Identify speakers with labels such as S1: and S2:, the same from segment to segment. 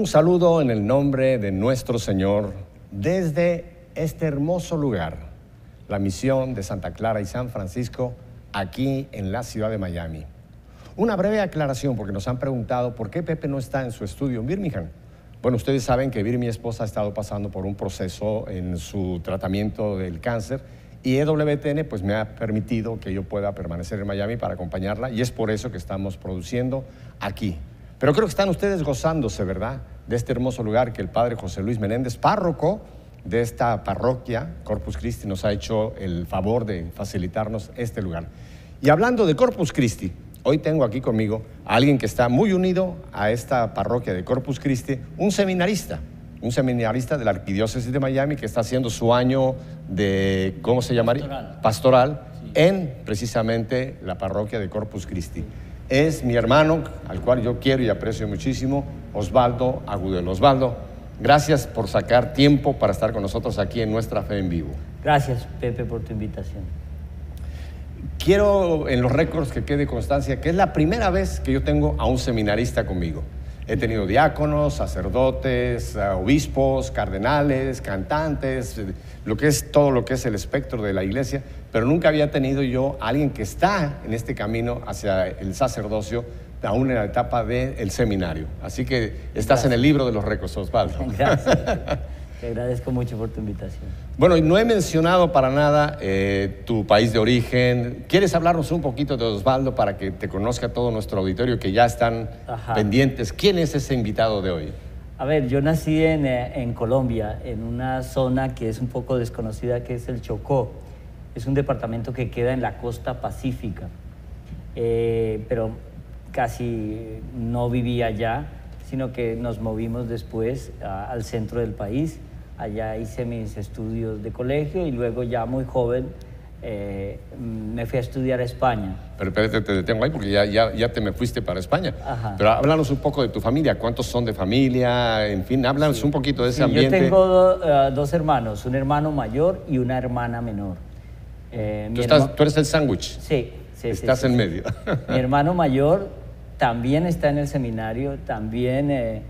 S1: Un saludo en el nombre de nuestro Señor desde este hermoso lugar, la misión de Santa Clara y San Francisco, aquí en la ciudad de Miami. Una breve aclaración, porque nos han preguntado por qué Pepe no está en su estudio en Birmingham. Bueno, ustedes saben que mi esposa, ha estado pasando por un proceso en su tratamiento del cáncer y EWTN pues me ha permitido que yo pueda permanecer en Miami para acompañarla, y es por eso que estamos produciendo aquí. Pero creo que están ustedes gozándose, ¿verdad?, de este hermoso lugar que el padre José Luis Menéndez, párroco de esta parroquia Corpus Christi, nos ha hecho el favor de facilitarnos este lugar. Y hablando de Corpus Christi, hoy tengo aquí conmigo a alguien que está muy unido a esta parroquia de Corpus Christi, un seminarista de la Arquidiócesis de Miami que está haciendo su año de, ¿cómo se llamaría? Pastoral, sí, en precisamente la parroquia de Corpus Christi. Es mi hermano, al cual yo quiero y aprecio muchísimo, Osvaldo Agudelo. Osvaldo, gracias por sacar tiempo para estar con nosotros aquí en Nuestra Fe en Vivo.
S2: Gracias, Pepe, por tu invitación.
S1: Quiero en los récords que quede constancia que es la primera vez que yo tengo a un seminarista conmigo. He tenido diáconos, sacerdotes, obispos, cardenales, cantantes, todo lo que es el espectro de la iglesia, pero nunca había tenido yo a alguien que está en este camino hacia el sacerdocio, aún en la etapa del seminario. Así que estás en el libro de los récords, Osvaldo.
S2: Gracias. Te agradezco mucho por tu invitación.
S1: Bueno, y no he mencionado para nada tu país de origen. ¿Quieres hablarnos un poquito de Osvaldo para que te conozca todo nuestro auditorio que ya están pendientes? ¿Quién es ese invitado de hoy?
S2: A ver, yo nací en Colombia, en una zona que es un poco desconocida, que es el Chocó. Es un departamento que queda en la costa pacífica, pero casi no viví allá, sino que nos movimos después al centro del país. Allá hice mis estudios de colegio y luego ya muy joven me fui a estudiar a España.
S1: Pero espérate, te detengo ahí porque ya te me fuiste para España.
S2: Ajá.
S1: Pero háblanos un poco de tu familia. ¿Cuántos son de familia? En fin, háblanos un poquito de ese ambiente.
S2: Yo tengo dos hermanos, un hermano mayor y una hermana menor.
S1: ¿Tú eres el sándwich?
S2: Sí.
S1: Estás en medio.
S2: Mi hermano mayor también está en el seminario, también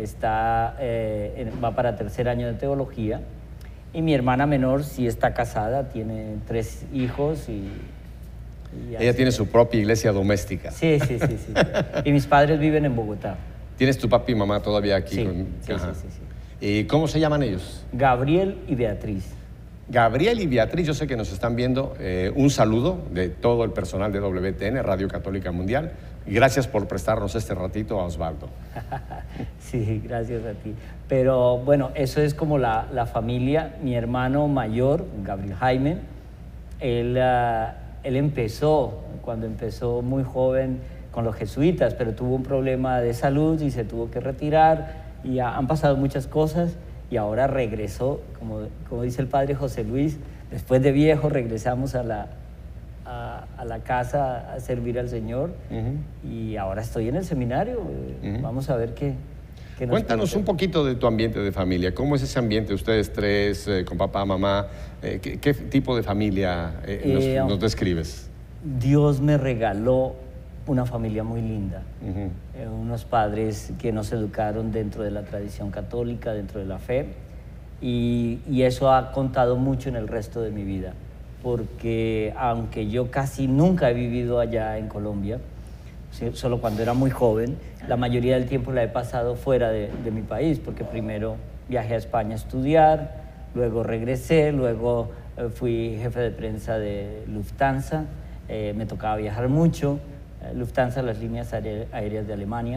S2: va para tercer año de teología, y mi hermana menor sí está casada, tiene 3 hijos y
S1: ella tiene su propia iglesia doméstica.
S2: Sí. Y mis padres viven en Bogotá.
S1: ¿Tienes tu papi y mamá todavía aquí?
S2: Sí.
S1: ¿Y cómo se llaman ellos?
S2: Gabriel y Beatriz.
S1: Gabriel y Beatriz, yo sé que nos están viendo. Un saludo de todo el personal de WTN, Radio Católica Mundial. Y gracias por prestarnos este ratito a Osvaldo.
S2: Sí, gracias a ti. Pero bueno, eso es como la familia. Mi hermano mayor, Gabriel Jaime, él empezó, cuando empezó muy joven, con los jesuitas, pero tuvo un problema de salud y se tuvo que retirar, y han pasado muchas cosas, y ahora regresó, como dice el padre José Luis, después de viejo regresamos a la casa a servir al Señor. Y ahora estoy en el seminario. Vamos a ver qué nos
S1: Cuéntanos un poquito de tu ambiente de familia. ¿Cómo es ese ambiente, ustedes 3, con papá, mamá? ¿Qué tipo de familia nos describes?
S2: Dios me regaló una familia muy linda. Unos padres que nos educaron dentro de la tradición católica, dentro de la fe, y eso ha contado mucho en el resto de mi vida, porque aunque yo casi nunca he vivido allá en Colombia, solo cuando era muy joven, la mayoría del tiempo la he pasado fuera de mi país, porque primero viajé a España a estudiar, luego regresé, luego fui jefe de prensa de Lufthansa, me tocaba viajar mucho. Lufthansa, las líneas aéreas de Alemania.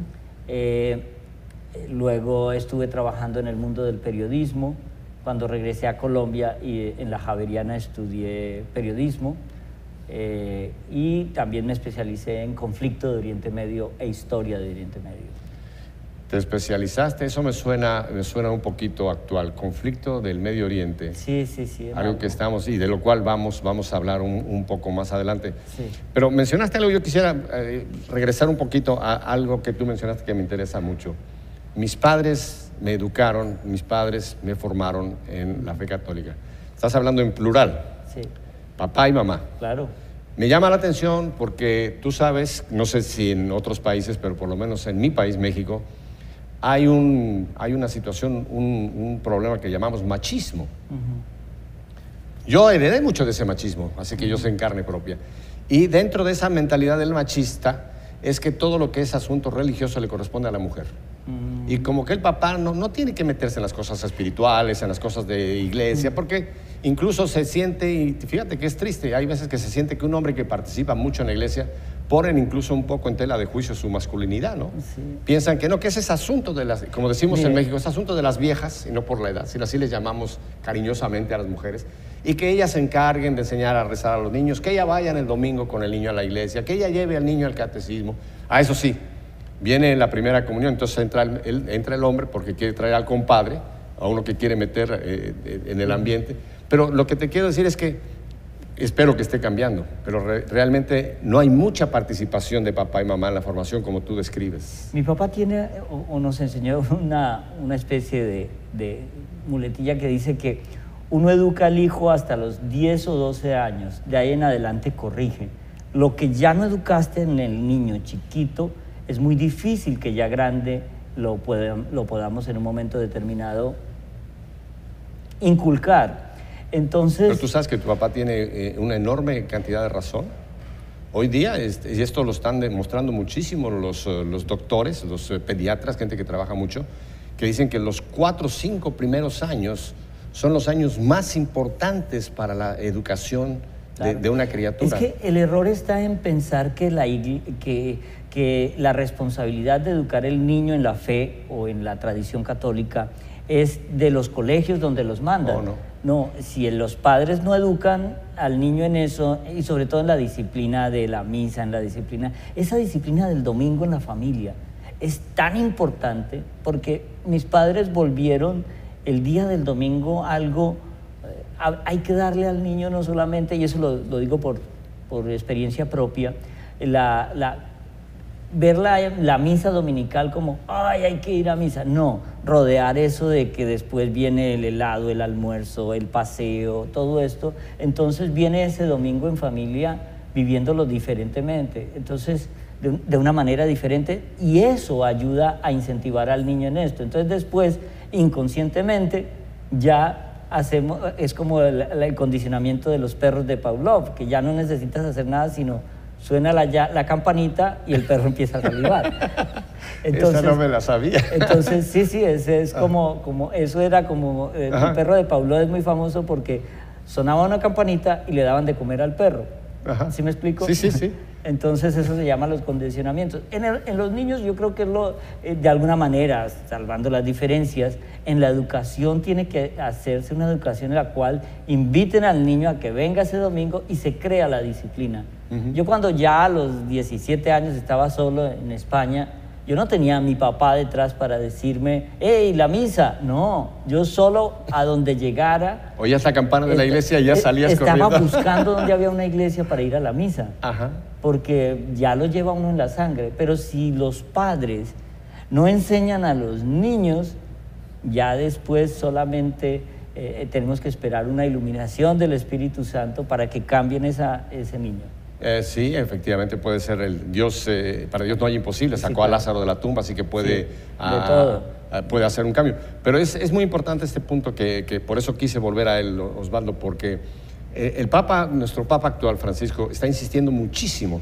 S2: Luego estuve trabajando en el mundo del periodismo. Cuando regresé a Colombia, y en la Javeriana estudié periodismo, y también me especialicé en conflicto de Oriente Medio e historia de Oriente Medio.
S1: ¿Te especializaste? Eso me suena un poquito actual. Conflicto del Medio Oriente.
S2: Sí.
S1: Algo que estamos, y de lo cual vamos a hablar un poco más adelante.
S2: Sí.
S1: Pero mencionaste algo, yo quisiera regresar un poquito a algo que tú mencionaste que me interesa mucho. Mis padres me educaron, mis padres me formaron en la fe católica. Estás hablando en plural.
S2: Sí.
S1: Papá y mamá.
S2: Claro.
S1: Me llama la atención porque tú sabes, no sé si en otros países, pero por lo menos en mi país, México, hay una situación, un problema que llamamos machismo. Yo heredé mucho de ese machismo, así que yo sé en carne propia. Y dentro de esa mentalidad del machista es que todo lo que es asunto religioso le corresponde a la mujer. Y como que el papá no tiene que meterse en las cosas espirituales, en las cosas de iglesia, porque incluso se siente, y fíjate que es triste, hay veces que se siente que un hombre que participa mucho en la iglesia ponen incluso un poco en tela de juicio su masculinidad, ¿no?
S2: Sí.
S1: Piensan que no, que ese es asunto de las, como decimos en México, es asunto de las viejas y no por la edad, si así les llamamos cariñosamente a las mujeres, y que ellas se encarguen de enseñar a rezar a los niños, que ella vayan el domingo con el niño a la iglesia, que ella lleve al niño al catecismo. A eso sí, viene la primera comunión, entonces entra el hombre porque quiere traer al compadre, a uno que quiere meter en el ambiente. Pero lo que te quiero decir es que espero que esté cambiando, pero realmente no hay mucha participación de papá y mamá en la formación como tú describes.
S2: Mi papá tiene o nos enseñó una especie de muletilla que dice que uno educa al hijo hasta los 10 o 12 años, de ahí en adelante corrige. Lo que ya no educaste en el niño chiquito, es muy difícil que ya grande lo podamos en un momento determinado inculcar. Entonces,
S1: pero tú sabes que tu papá tiene una enorme cantidad de razón. Hoy día, y esto lo están demostrando muchísimo los doctores, los pediatras, gente que trabaja mucho, que dicen que los 4 o 5 primeros años son los años más importantes para la educación de una criatura.
S2: Es que el error está en pensar que la responsabilidad de educar el niño en la fe o en la tradición católica es de los colegios donde los mandan. No, si los padres no educan al niño en eso, y sobre todo en la disciplina de la misa, esa disciplina del domingo en la familia es tan importante, porque mis padres volvieron el día del domingo algo, hay que darle al niño no solamente, y eso lo digo por experiencia propia, ver la misa dominical como, ay, hay que ir a misa. No, rodear eso de que después viene el helado, el almuerzo, el paseo, todo esto. Entonces viene ese domingo en familia viviéndolo diferentemente. Entonces, de una manera diferente, y eso ayuda a incentivar al niño en esto. Entonces después, inconscientemente, ya hacemos, es como el condicionamiento de los perros de Pavlov, que ya no necesitas hacer nada, sino suena la campanita y el perro empieza a salivar.
S1: Entonces, esa no me la sabía.
S2: Entonces, sí, ese es eso era como, el perro de Pavlov es muy famoso porque sonaba una campanita y le daban de comer al perro. ¿Sí me explico?
S1: Sí.
S2: Entonces eso se llama los condicionamientos. En los niños yo creo que de alguna manera, salvando las diferencias, en la educación tiene que hacerse una educación en la cual inviten al niño a que venga ese domingo y se crea la disciplina. Yo cuando ya a los 17 años estaba solo en España, yo no tenía a mi papá detrás para decirme, ¡hey, la misa! No, yo solo a donde llegara...
S1: Oías la campana de la iglesia y ya salías corriendo.
S2: Estaba buscando donde había una iglesia para ir a la misa. Porque ya lo lleva uno en la sangre. Pero si los padres no enseñan a los niños, ya después solamente tenemos que esperar una iluminación del Espíritu Santo para que cambien ese niño.
S1: Sí, efectivamente puede ser el Dios, para Dios no hay imposible, sacó a Lázaro de la tumba, así que puede hacer un cambio. Pero es muy importante este punto que por eso quise volver a él, Osvaldo, porque el Papa, nuestro Papa actual, Francisco, está insistiendo muchísimo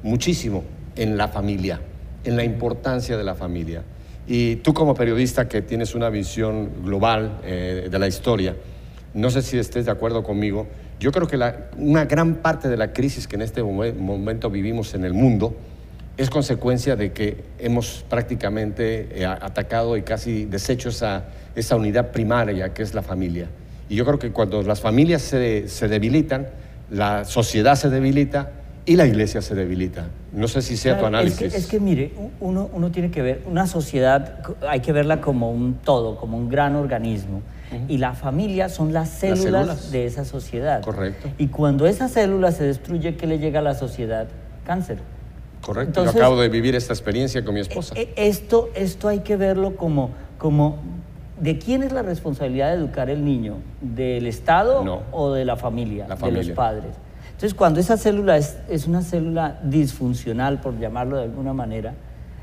S1: en la familia, en la importancia de la familia. Y tú como periodista que tienes una visión global de la historia, no sé si estés de acuerdo conmigo, yo creo que una gran parte de la crisis que en este momento vivimos en el mundo es consecuencia de que hemos prácticamente atacado y casi deshecho esa unidad primaria que es la familia. Y yo creo que cuando las familias se debilitan, la sociedad se debilita y la iglesia se debilita. No sé si sea tu análisis.
S2: Es que mire, uno tiene que ver, una sociedad hay que verla como un todo, como un gran organismo. Y la familia son las células de esa sociedad.
S1: Correcto.
S2: Y cuando esa célula se destruye, ¿qué le llega a la sociedad? Cáncer.
S1: Correcto. Entonces, yo acabo de vivir esta experiencia con mi esposa.
S2: Esto hay que verlo como ¿de quién es la responsabilidad de educar el niño? ¿Del Estado o de la familia? De los padres. Entonces, cuando esa célula es una célula disfuncional, por llamarlo de alguna manera,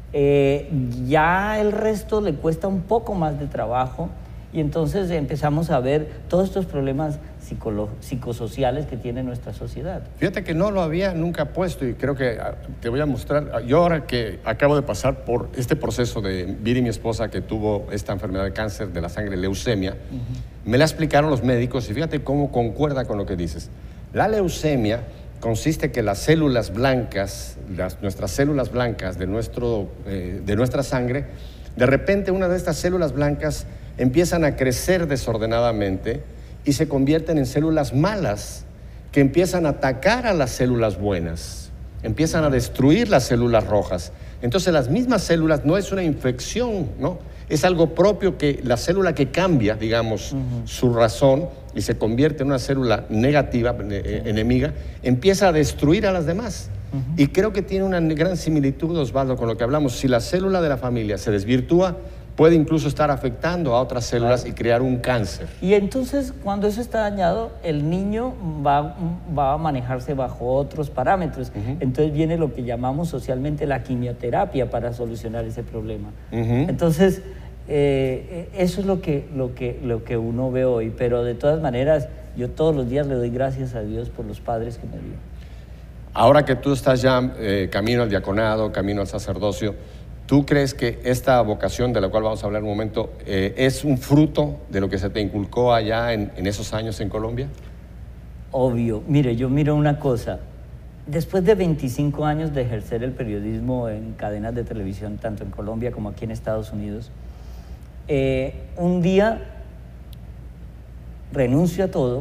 S2: Ya el resto le cuesta un poco más de trabajo y entonces empezamos a ver todos estos problemas psicosociales que tiene nuestra sociedad.
S1: Fíjate que no lo había nunca puesto y creo que te voy a mostrar. Yo ahora que acabo de pasar por este proceso de Viri, mi esposa, que tuvo esta enfermedad de cáncer de la sangre, leucemia, me la explicaron los médicos y fíjate cómo concuerda con lo que dices. La leucemia consiste que las células blancas, nuestras células blancas de nuestra sangre, de repente una de estas células blancas empiezan a crecer desordenadamente y se convierten en células malas que empiezan a atacar a las células buenas, empiezan a destruir las células rojas. Entonces las mismas células no es una infección, ¿no? Es algo propio que la célula que cambia, digamos, su razón y se convierte en una célula negativa, enemiga, empieza a destruir a las demás. Y creo que tiene una gran similitud, Osvaldo, con lo que hablamos. Si la célula de la familia se desvirtúa, puede incluso estar afectando a otras células y crear un cáncer.
S2: Y entonces, cuando eso está dañado, el niño va a manejarse bajo otros parámetros. Entonces viene lo que llamamos socialmente la quimioterapia para solucionar ese problema. Entonces, eso es lo que uno ve hoy. Pero de todas maneras, yo todos los días le doy gracias a Dios por los padres que me dio.
S1: Ahora que tú estás ya camino al diaconado, camino al sacerdocio, ¿tú crees que esta vocación de la cual vamos a hablar un momento es un fruto de lo que se te inculcó allá en esos años en Colombia?
S2: Obvio. Mire, yo miro una cosa. Después de 25 años de ejercer el periodismo en cadenas de televisión, tanto en Colombia como aquí en Estados Unidos, un día renuncio a todo,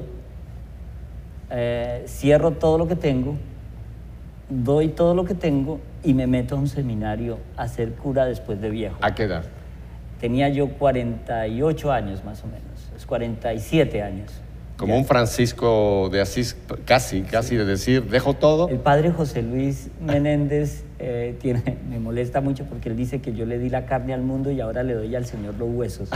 S2: cierro todo lo que tengo, doy todo lo que tengo y me meto a un seminario a ser cura después de viejo.
S1: ¿A qué edad?
S2: Tenía yo 48 años más o menos, 47 años.
S1: Como ya. Un Francisco de Asís, casi de decir, dejo todo.
S2: El padre José Luis Menéndez me molesta mucho porque él dice que yo le di la carne al mundo y ahora le doy al Señor los huesos.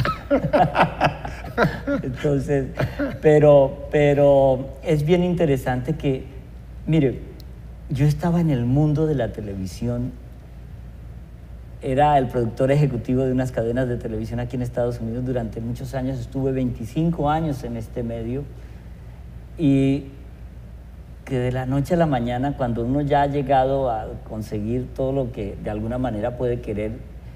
S2: Entonces, pero es bien interesante que, mire, yo estaba en el mundo de la televisión, era el productor ejecutivo de unas cadenas de televisión aquí en Estados Unidos durante muchos años, estuve 25 años en este medio y que de la noche a la mañana, cuando uno ya ha llegado a conseguir todo lo que de alguna manera puede querer,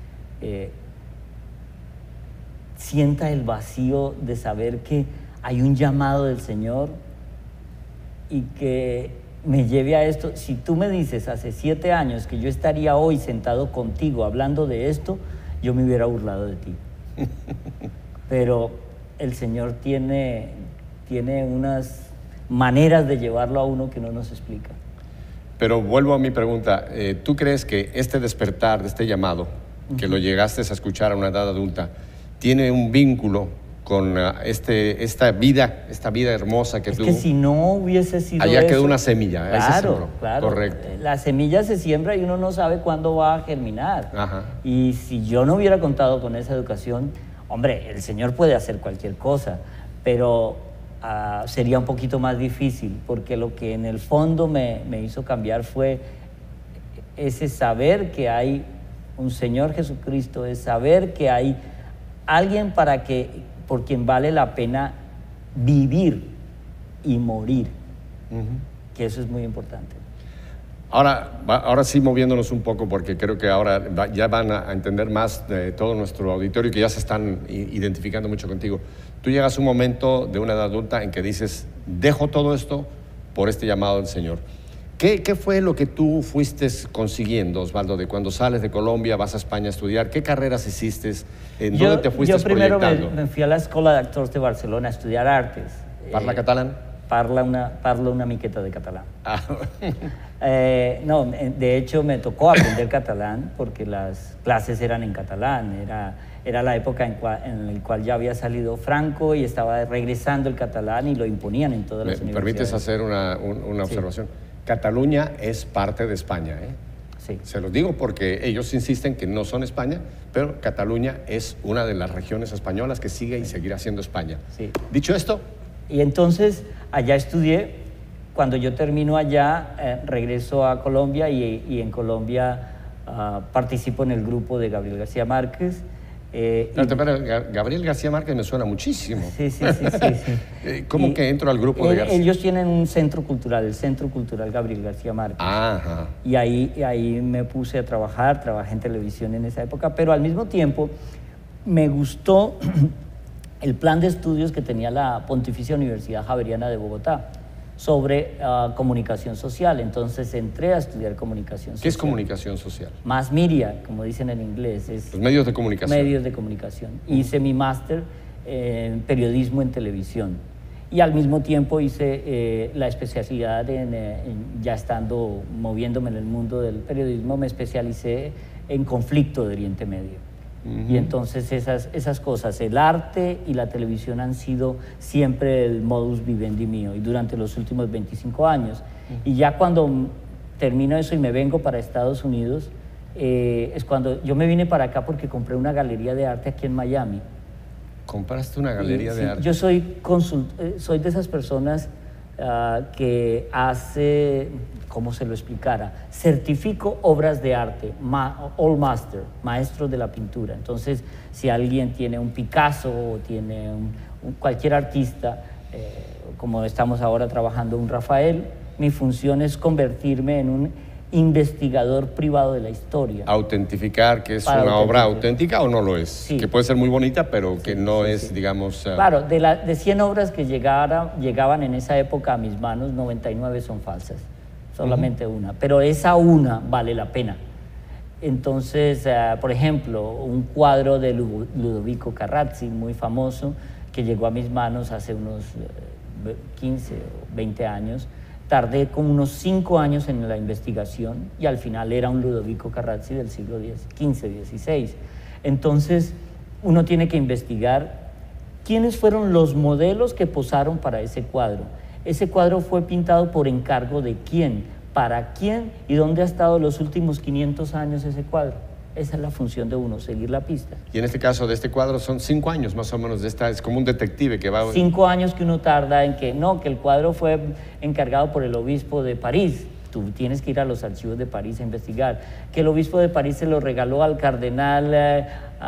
S2: sienta el vacío de saber que hay un llamado del Señor y que me lleve a esto. Si tú me dices hace 7 años que yo estaría hoy sentado contigo hablando de esto, yo me hubiera burlado de ti. Pero el Señor tiene unas maneras de llevarlo a uno que no nos explica.
S1: Pero vuelvo a mi pregunta, ¿tú crees que este despertar de este llamado, que lo llegaste a escuchar a una edad adulta, tiene un vínculo con esta vida hermosa que tuvo?
S2: Es que si no hubiese sido
S1: allá
S2: eso,
S1: quedó una semilla.
S2: Claro.
S1: Correcto.
S2: La semilla se siembra y uno no sabe cuándo va a germinar.
S1: Ajá.
S2: Y si yo no hubiera contado con esa educación, hombre, el Señor puede hacer cualquier cosa, pero sería un poquito más difícil, porque lo que en el fondo me hizo cambiar fue ese saber que hay un Señor Jesucristo, es saber que hay alguien por quien vale la pena vivir y morir, que eso es muy importante.
S1: Ahora sí, moviéndonos un poco, porque creo que ahora ya van a entender más de todo nuestro auditorio, que ya se están identificando mucho contigo. Tú llegas a un momento de una edad adulta en que dices, dejo todo esto por este llamado del Señor. ¿Qué fue lo que tú fuiste consiguiendo, Osvaldo, de cuando sales de Colombia, vas a España a estudiar? ¿Qué carreras hiciste? ¿En dónde te fuiste proyectando?
S2: Yo primero me fui a la Escola de Actors de Barcelona a estudiar artes.
S1: ¿Parla catalán?
S2: Parlo una miqueta de catalán. No, de hecho me tocó aprender catalán porque las clases eran en catalán. Era la época en la cual ya había salido Franco y estaba regresando el catalán y lo imponían en todas las universidades.
S1: ¿Me permites hacer una observación? Cataluña es parte de España, ¿eh?
S2: Sí.
S1: Se los digo porque ellos insisten que no son España, pero Cataluña es una de las regiones españolas que sigue y seguirá siendo España.
S2: Sí.
S1: Dicho esto...
S2: Y entonces allá estudié. Cuando yo termino allá, regreso a Colombia y en Colombia participo en el grupo de Gabriel García Márquez.
S1: Pero Gabriel García Márquez me suena muchísimo.
S2: Sí.
S1: ¿Cómo que entro al grupo de García?
S2: Ellos tienen un centro cultural, el Centro Cultural Gabriel García Márquez.
S1: Ajá.
S2: Y ahí me puse a trabajar, trabajé en televisión en esa época, pero al mismo tiempo me gustó el plan de estudios que tenía la Pontificia Universidad Javeriana de Bogotá sobre comunicación social. Entonces entré a estudiar comunicación social.
S1: ¿Qué es comunicación social?
S2: Mass media, como dicen en inglés.
S1: Los medios de comunicación.
S2: Medios de comunicación. Hice mi máster en periodismo en televisión. Y al mismo tiempo hice la especialidad ya estando moviéndome en el mundo del periodismo, me especialicé en conflicto de Oriente Medio. Y entonces esas cosas, el arte y la televisión han sido siempre el modus vivendi mío y durante los últimos 25 años. Y ya cuando termino eso y me vengo para Estados Unidos, es cuando yo me vine para acá porque compré una galería de arte aquí en Miami.
S1: ¿Compraste una galería de arte?
S2: Yo soy de esas personas que hace, ¿cómo se lo explicara? Certifico obras de arte, all master, maestro de la pintura. Entonces, si alguien tiene un Picasso o tiene cualquier artista, como estamos ahora trabajando un Rafael, mi función es convertirme en un investigador privado de la historia.
S1: Autentificar que es una obra auténtica o no lo es.
S2: Sí.
S1: Que puede ser muy bonita, pero que no es, digamos...
S2: Claro, de 100 obras que llegaban en esa época a mis manos, 99 son falsas. Solamente una. Pero esa una vale la pena. Entonces, por ejemplo, un cuadro de Ludovico Carracci, muy famoso, que llegó a mis manos hace unos 15 o 20 años. Tardé como unos 5 años en la investigación y al final era un Ludovico Carracci del siglo XV, XVI. Entonces, uno tiene que investigar quiénes fueron los modelos que posaron para ese cuadro. Ese cuadro fue pintado por encargo de quién, para quién y dónde ha estado los últimos 500 años ese cuadro. Esa es la función de uno, seguir la pista.
S1: Y en este caso de este cuadro son 5 años más o menos de esta, es como un detective que va...
S2: 5 años que uno tarda en que el cuadro fue encargado por el obispo de París. Tú tienes que ir a los archivos de París a investigar. Que el obispo de París se lo regaló al cardenal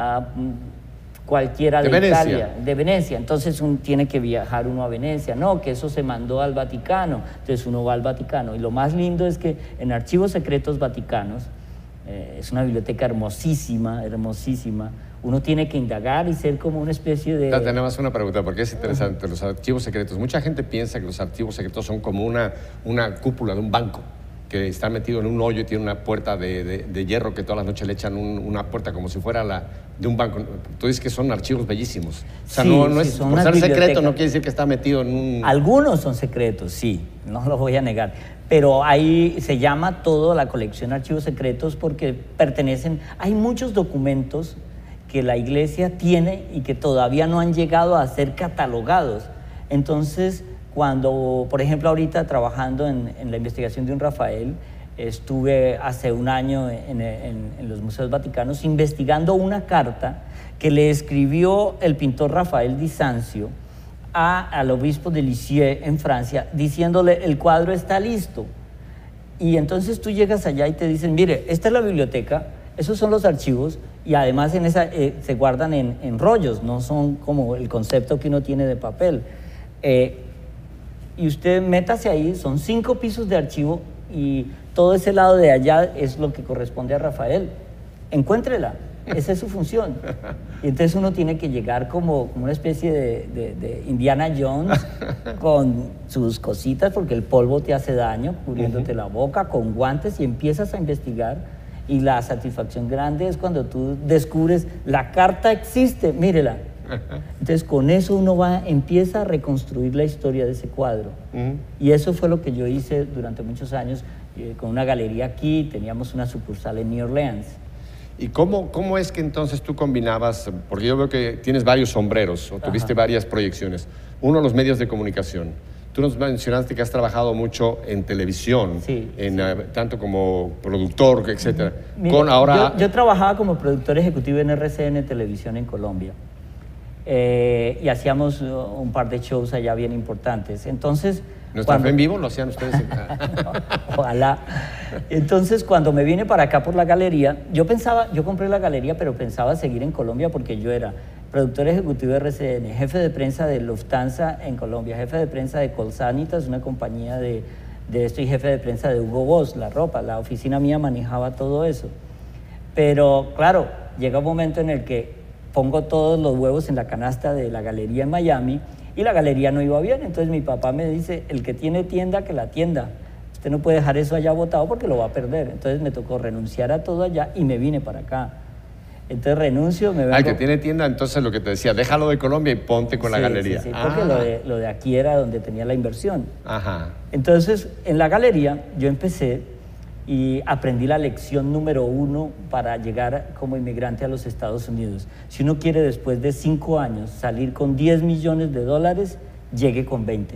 S2: cualquiera de Italia, de Venecia. Entonces tiene que viajar uno a Venecia. No, que eso se mandó al Vaticano. Entonces uno va al Vaticano. Y lo más lindo es que en Archivos Secretos Vaticanos, es una biblioteca hermosísima, hermosísima. Uno tiene que indagar y ser como una especie de...
S1: Tenemos una pregunta, porque es interesante, los archivos secretos. Mucha gente piensa que los archivos secretos son como una cúpula de un banco, que está metido en un hoyo y tiene una puerta de hierro que todas las noches le echan una puerta como si fuera la de un banco. Tú dices que son archivos bellísimos. O sea, no es, por ser secreto no quiere decir que está metido en un...
S2: Algunos son secretos, sí, no lo voy a negar. Pero ahí se llama todo la colección Archivos Secretos porque pertenecen... Hay muchos documentos que la Iglesia tiene y que todavía no han llegado a ser catalogados. Entonces, cuando, por ejemplo, ahorita trabajando en la investigación de un Rafael, estuve hace un año en los Museos Vaticanos investigando una carta que le escribió el pintor Rafael Di Sanzio al obispo de Lisieux en Francia, diciéndole el cuadro está listo. Y entonces tú llegas allá y te dicen, mire, esta es la biblioteca, esos son los archivos y además en esa se guardan en rollos, no son como el concepto que uno tiene de papel. Y usted métase ahí, son 5 pisos de archivo y todo ese lado de allá es lo que corresponde a Rafael. Encuéntrela, esa es su función. Y entonces uno tiene que llegar como una especie de Indiana Jones con sus cositas porque el polvo te hace daño, cubriéndote la boca con guantes y empiezas a investigar. Y la satisfacción grande es cuando tú descubres la carta existe, mírela. Entonces con eso uno empieza a reconstruir la historia de ese cuadro. Y eso fue lo que yo hice durante muchos años con una galería aquí, teníamos una sucursal en New Orleans.
S1: ¿Y cómo es que entonces tú combinabas, porque yo veo que tienes varios sombreros o tuviste varias proyecciones, uno los medios de comunicación? Tú nos mencionaste que has trabajado mucho en televisión, tanto como productor, etcétera.
S2: Mira, yo trabajaba como productor ejecutivo en RCN Televisión en Colombia. y hacíamos un par de shows allá bien importantes. Entonces,
S1: ¿Nuestra fe en vivo lo hacían ustedes?
S2: No, ojalá. Entonces, cuando me vine para acá por la galería, yo compré la galería, pero pensaba seguir en Colombia porque yo era productor ejecutivo de RCN, jefe de prensa de Lufthansa en Colombia, jefe de prensa de Colsanitas, una compañía de esto, y jefe de prensa de Hugo Boss, la ropa. La oficina mía manejaba todo eso. Pero, claro, llega un momento en el que pongo todos los huevos en la canasta de la galería en Miami y la galería no iba bien. Entonces mi papá me dice, el que tiene tienda, que la atienda. Usted no puede dejar eso allá botado porque lo va a perder. Entonces me tocó renunciar a todo allá y me vine para acá. Entonces renuncio, me vengo...
S1: El que tiene tienda, entonces lo que te decía, déjalo de Colombia y ponte con la galería.
S2: Sí, porque lo de aquí era donde tenía la inversión.
S1: Ajá.
S2: Entonces, en la galería yo empecé y aprendí la lección número 1 para llegar como inmigrante a los Estados Unidos. Si uno quiere después de 5 años salir con $10 millones, llegue con 20.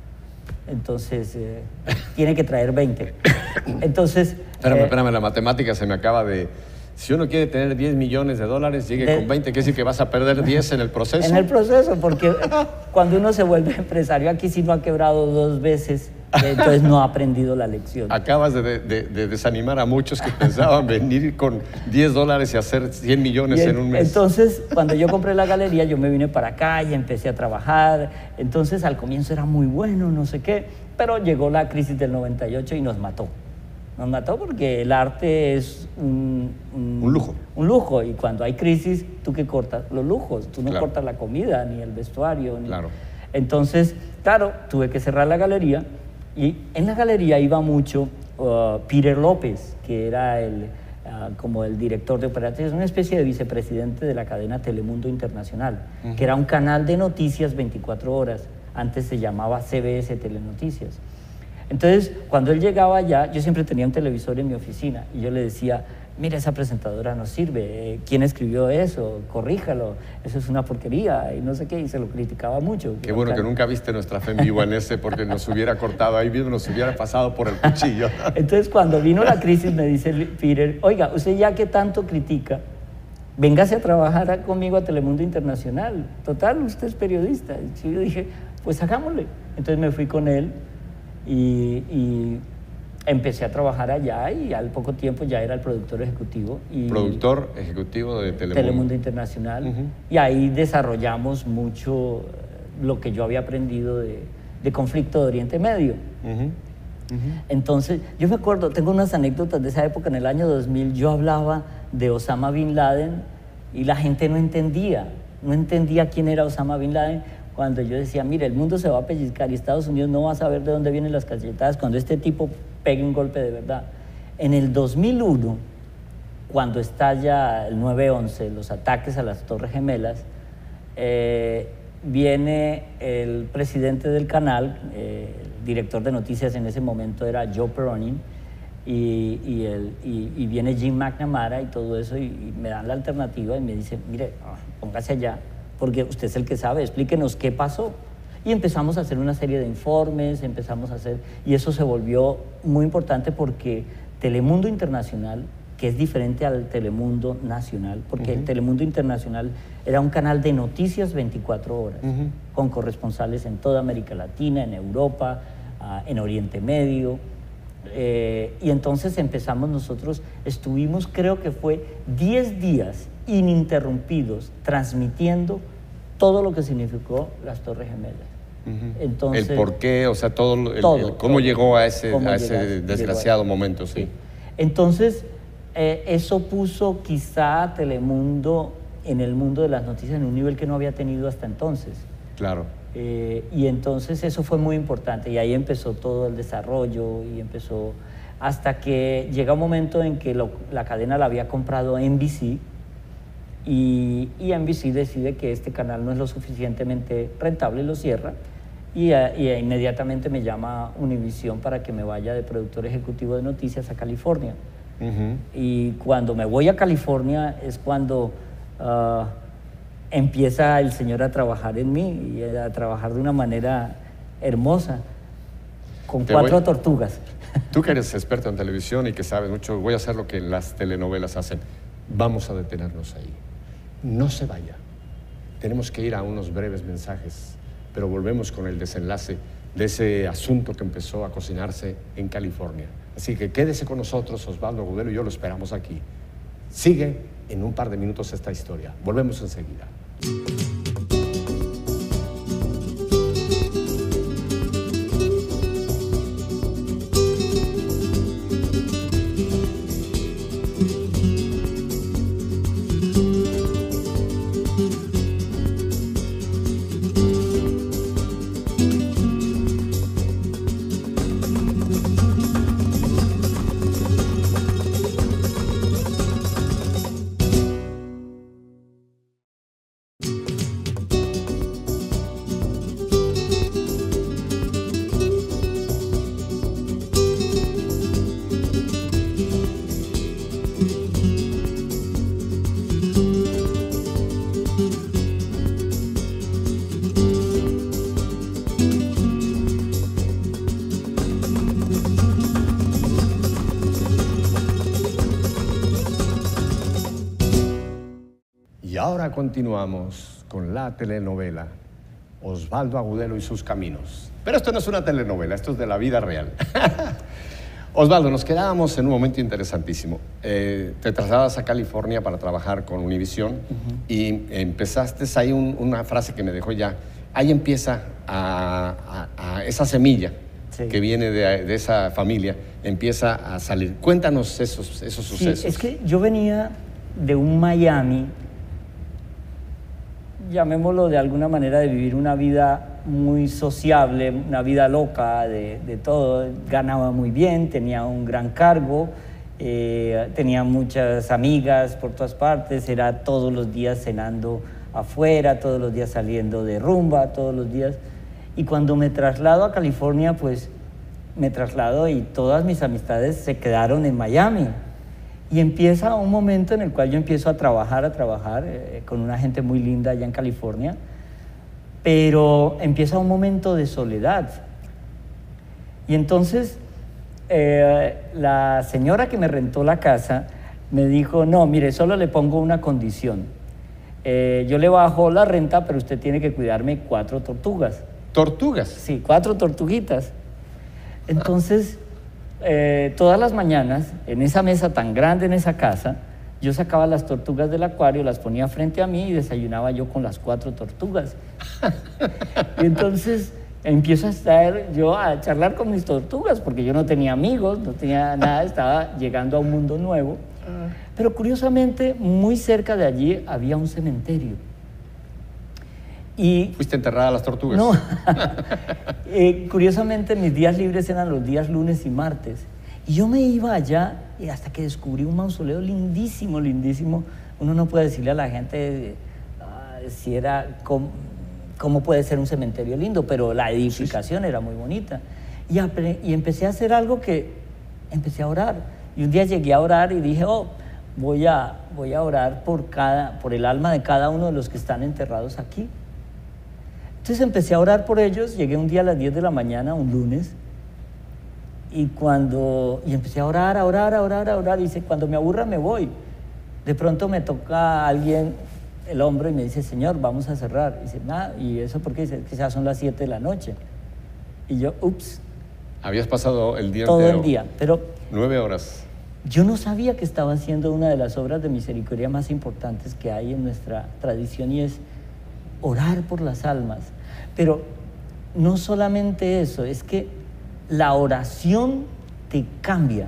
S2: Entonces, tiene que traer 20. Entonces...
S1: Espérame, la matemática se me acaba de... Si uno quiere tener $10 millones, llegue con 20, ¿quiere decir que vas a perder 10 en el proceso?
S2: En el proceso, porque cuando uno se vuelve empresario, aquí sí no ha quebrado 2 veces, entonces no ha aprendido la lección.
S1: Acabas de desanimar a muchos que pensaban venir con $10 y hacer 100 millones en un mes.
S2: Entonces, cuando yo compré la galería, yo me vine para acá y empecé a trabajar. Entonces, al comienzo era muy bueno, no sé qué, pero llegó la crisis del 98 y nos mató. Nos mató porque el arte es un
S1: lujo.
S2: Un lujo, y cuando hay crisis, ¿tú qué cortas? Los lujos. Tú no
S1: Claro.
S2: cortas la comida, ni el vestuario.
S1: Claro.
S2: Entonces, claro, tuve que cerrar la galería, y en la galería iba mucho Peter López, que era como el director de operaciones, una especie de vicepresidente de la cadena Telemundo Internacional, que era un canal de noticias 24 horas. Antes se llamaba CBS Telenoticias. Entonces, cuando él llegaba allá, yo siempre tenía un televisor en mi oficina y yo le decía, mira, esa presentadora no sirve, ¿quién escribió eso? Corríjalo, eso es una porquería, y no sé qué, y se lo criticaba mucho.
S1: Qué bueno que nunca viste nuestra fe en vivo en ese, porque nos hubiera cortado ahí mismo, nos hubiera pasado por el cuchillo.
S2: Entonces, cuando vino la crisis, me dice Peter, oiga, usted ya que tanto critica, véngase a trabajar conmigo a Telemundo Internacional. Total, usted es periodista. Y yo dije, pues hagámosle. Entonces me fui con él y empecé a trabajar allá, y al poco tiempo ya era el productor ejecutivo.
S1: Productor ejecutivo de
S2: Telemundo Internacional. Y ahí desarrollamos mucho lo que yo había aprendido de conflicto de Oriente Medio. Entonces, yo me acuerdo, tengo unas anécdotas de esa época. En el año 2000 yo hablaba de Osama Bin Laden y la gente no entendía quién era Osama Bin Laden. Cuando yo decía, mire, el mundo se va a pellizcar y Estados Unidos no va a saber de dónde vienen las cachetadas cuando este tipo pegue un golpe de verdad. En el 2001, cuando estalla el 9/11, los ataques a las Torres Gemelas, viene el presidente del canal, el director de noticias en ese momento era Joe Peronin, y viene Jim McNamara y todo eso, y me dan la alternativa y me dicen, mire, póngase allá, porque usted es el que sabe, explíquenos qué pasó. Y empezamos a hacer una serie de informes, y eso se volvió muy importante porque Telemundo Internacional, que es diferente al Telemundo Nacional, porque el Telemundo Internacional era un canal de noticias 24 horas, con corresponsales en toda América Latina, en Europa, en Oriente Medio. Y entonces empezamos nosotros, estuvimos, creo que fue 10 días ininterrumpidos transmitiendo todo lo que significó las Torres Gemelas. Entonces,
S1: el por qué, o sea, cómo llegó a ese desgraciado momento. Sí.
S2: Entonces, eso puso quizá a Telemundo en el mundo de las noticias en un nivel que no había tenido hasta entonces.
S1: Claro.
S2: Y entonces eso fue muy importante, y ahí empezó todo el desarrollo, y empezó hasta que llega un momento en que la cadena la había comprado NBC, y NBC decide que este canal no es lo suficientemente rentable y lo cierra, y inmediatamente me llama Univision para que me vaya de productor ejecutivo de noticias a California. Y cuando me voy a California es cuando empieza el Señor a trabajar en mí, y a trabajar de una manera hermosa, con 4 tortugas.
S1: Tú que eres experto en televisión y que sabes mucho, voy a hacer lo que las telenovelas hacen. Vamos a detenernos ahí. No se vaya. Tenemos que ir a unos breves mensajes, pero volvemos con el desenlace de ese asunto que empezó a cocinarse en California. Así que quédese con nosotros, Osvaldo Agudelo y yo lo esperamos aquí. Sigue en un par de minutos esta historia. Volvemos enseguida. Y ahora continuamos con la telenovela Osvaldo Agudelo y sus caminos. Pero esto no es una telenovela, esto es de la vida real. Osvaldo, nos quedábamos en un momento interesantísimo. Te trasladas a California para trabajar con Univisión y empezaste ahí una frase que me dejó ya. Ahí empieza a esa semilla que viene de esa familia, empieza a salir. Cuéntanos esos sucesos.
S2: Sí, es que yo venía de un Miami, llamémoslo de alguna manera, de vivir una vida muy sociable, una vida loca, de todo. Ganaba muy bien, tenía un gran cargo, tenía muchas amigas por todas partes, era todos los días cenando afuera, todos los días saliendo de rumba, todos los días. Y cuando me traslado a California, pues me traslado y todas mis amistades se quedaron en Miami. Y empieza un momento en el cual yo empiezo a trabajar con una gente muy linda allá en California, pero empieza un momento de soledad. Y entonces la señora que me rentó la casa me dijo, no, mire, solo le pongo una condición. Yo le bajo la renta, pero usted tiene que cuidarme 4 tortugas.
S1: ¿Tortugas?
S2: Sí, 4 tortuguitas. Entonces... todas las mañanas, en esa mesa tan grande en esa casa, yo sacaba las tortugas del acuario, las ponía frente a mí y desayunaba yo con las 4 tortugas. Y entonces empiezo a estar yo a charlar con mis tortugas, porque yo no tenía amigos, no tenía nada, estaba llegando a un mundo nuevo. Pero curiosamente, muy cerca de allí había un cementerio. Y,
S1: ¿fuiste enterrada a las tortugas?
S2: No. Curiosamente, mis días libres eran los días lunes y martes. Y yo me iba allá y hasta que descubrí un mausoleo lindísimo, lindísimo. Uno no puede decirle a la gente si era cómo puede ser un cementerio lindo, pero la edificación era muy bonita. Y empecé a hacer algo que empecé a orar. Y un día llegué a orar y dije, voy a orar por el alma de cada uno de los que están enterrados aquí. Entonces empecé a orar por ellos, llegué un día a las 10 de la mañana, un lunes, y empecé a orar, y dice, cuando me aburra me voy. De pronto me toca a alguien el hombro y me dice, Señor, vamos a cerrar. Y dice, ¿y eso por qué? Dice, quizás son las 7 de la noche. Y yo, ups.
S1: Habías pasado el día
S2: todo
S1: entero.
S2: El día, pero
S1: 9 horas.
S2: Yo no sabía que estaba haciendo una de las obras de misericordia más importantes que hay en nuestra tradición, y es orar por las almas. Pero no solamente eso, es que la oración te cambia.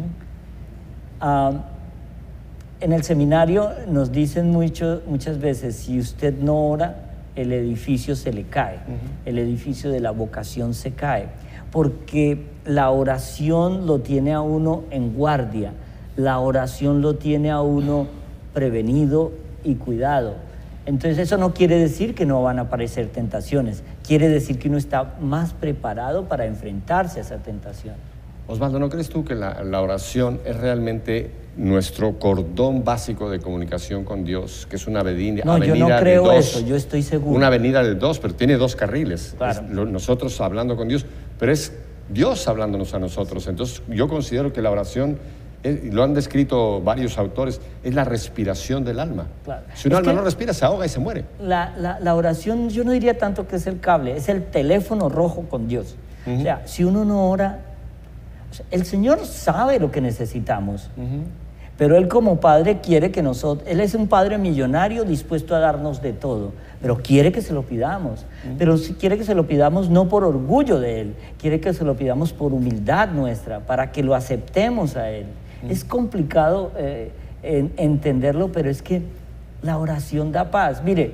S2: En el seminario nos dicen muchas veces, si usted no ora, el edificio se le cae, el edificio de la vocación se cae, porque la oración lo tiene a uno en guardia, la oración lo tiene a uno prevenido y cuidado. Entonces eso no quiere decir que no van a aparecer tentaciones, quiere decir que uno está más preparado para enfrentarse a esa tentación.
S1: Osvaldo, ¿no crees tú que la oración es realmente nuestro cordón básico de comunicación con Dios, que es una avenida
S2: No, yo no creo eso, yo estoy seguro.
S1: Una avenida de 2, pero tiene 2 carriles.
S2: Claro.
S1: Nosotros hablando con Dios, pero es Dios hablándonos a nosotros. Entonces yo considero que la oración lo han descrito varios autores, es la respiración del alma.
S2: Claro.
S1: Si un alma no respira, se ahoga y se muere.
S2: La oración, yo no diría tanto que es el cable, es el teléfono rojo con Dios. O sea, si uno no ora, o sea, el Señor sabe lo que necesitamos, pero Él como Padre quiere que nosotros, Él es un Padre millonario dispuesto a darnos de todo, pero quiere que se lo pidamos, pero si quiere que se lo pidamos no por orgullo de Él, quiere que se lo pidamos por humildad nuestra, para que lo aceptemos a Él. Es complicado entenderlo, pero es que la oración da paz. Mire,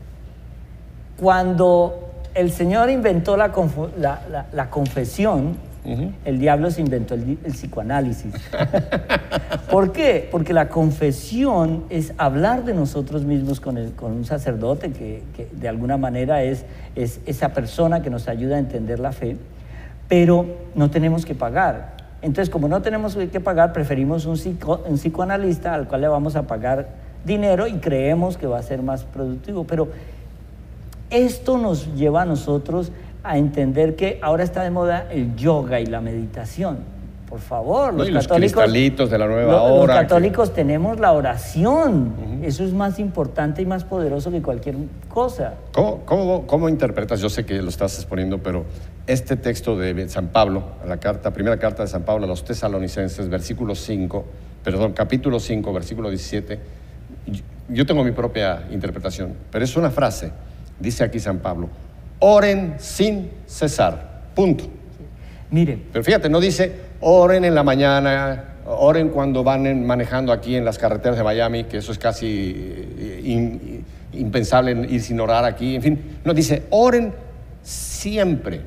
S2: cuando el Señor inventó la confesión, el diablo se inventó el psicoanálisis. ¿Por qué? Porque la confesión es hablar de nosotros mismos con un sacerdote que de alguna manera es esa persona que nos ayuda a entender la fe, pero no tenemos que pagar. Entonces, como no tenemos que pagar, preferimos un psicoanalista al cual le vamos a pagar dinero y creemos que va a ser más productivo. Pero esto nos lleva a nosotros a entender que ahora está de moda el yoga y la meditación. Por favor,
S1: los católicos, cristalitos de la nueva hora.
S2: Los católicos tenemos la oración. Eso es más importante y más poderoso que cualquier cosa.
S1: ¿Cómo interpretas? Yo sé que lo estás exponiendo, pero este texto de San Pablo, primera carta de San Pablo a los Tesalonicenses, capítulo 5, versículo 17. Yo tengo mi propia interpretación, pero es una frase. Dice aquí San Pablo: oren sin cesar, punto.
S2: Mire.
S1: Pero fíjate, no dice oren en la mañana, oren cuando van manejando aquí en las carreteras de Miami, que eso es casi impensable ir sin orar aquí. En fin, no, dice oren siempre,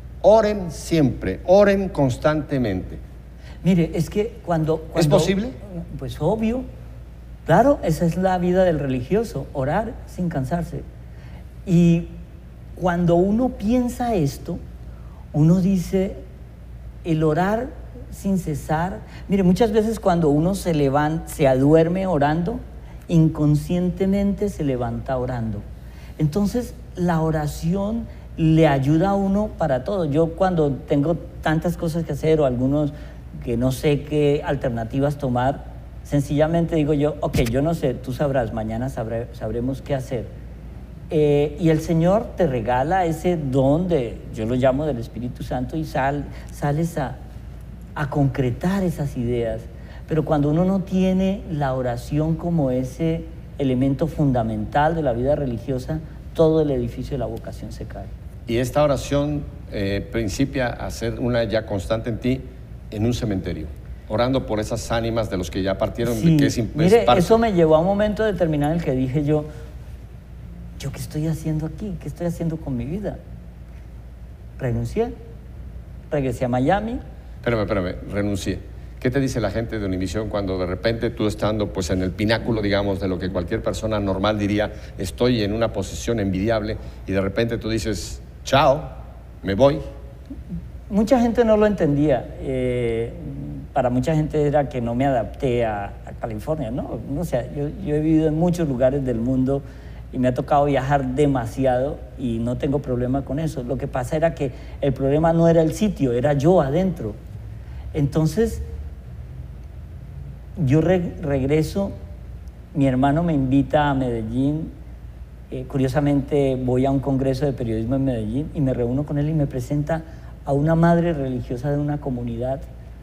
S1: oren constantemente.
S2: Mire, es que cuando
S1: ¿Es posible?
S2: Pues obvio, claro, esa es la vida del religioso, orar sin cansarse. Y cuando uno piensa esto, uno dice, el orar sin cesar. Mire, muchas veces cuando uno se aduerme orando, inconscientemente se levanta orando. Entonces, la oración le ayuda a uno para todo. Yo cuando tengo tantas cosas que hacer o algunos que no sé qué alternativas tomar, sencillamente digo yo, ok, yo no sé, tú sabrás, mañana sabremos qué hacer. Y el Señor te regala ese don yo lo llamo del Espíritu Santo, y sales a concretar esas ideas. Pero cuando uno no tiene la oración como ese elemento fundamental de la vida religiosa, todo el edificio de la vocación se cae.
S1: Y esta oración principia a ser una ya constante en ti en un cementerio, orando por esas ánimas de los que ya partieron.
S2: Sí. Mire,
S1: parte.
S2: Eso me llevó a un momento determinado en el que dije yo ¿qué estoy haciendo aquí? ¿Qué estoy haciendo con mi vida? Renuncié, regresé a Miami.
S1: Espérame, renuncié. ¿Qué te dice la gente de Univisión cuando de repente tú estando pues en el pináculo, digamos, de lo que cualquier persona normal diría, estoy en una posición envidiable, y de repente tú dices, chao, me voy?
S2: Mucha gente no lo entendía. Para mucha gente era que no me adapté a California, ¿no? O sea, yo he vivido en muchos lugares del mundo y me ha tocado viajar demasiado y no tengo problema con eso. Lo que pasa era que el problema no era el sitio, era yo adentro. Entonces, yo regreso, mi hermano me invita a Medellín, curiosamente voy a un congreso de periodismo en Medellín y me reúno con él y me presenta a una madre religiosa de una comunidad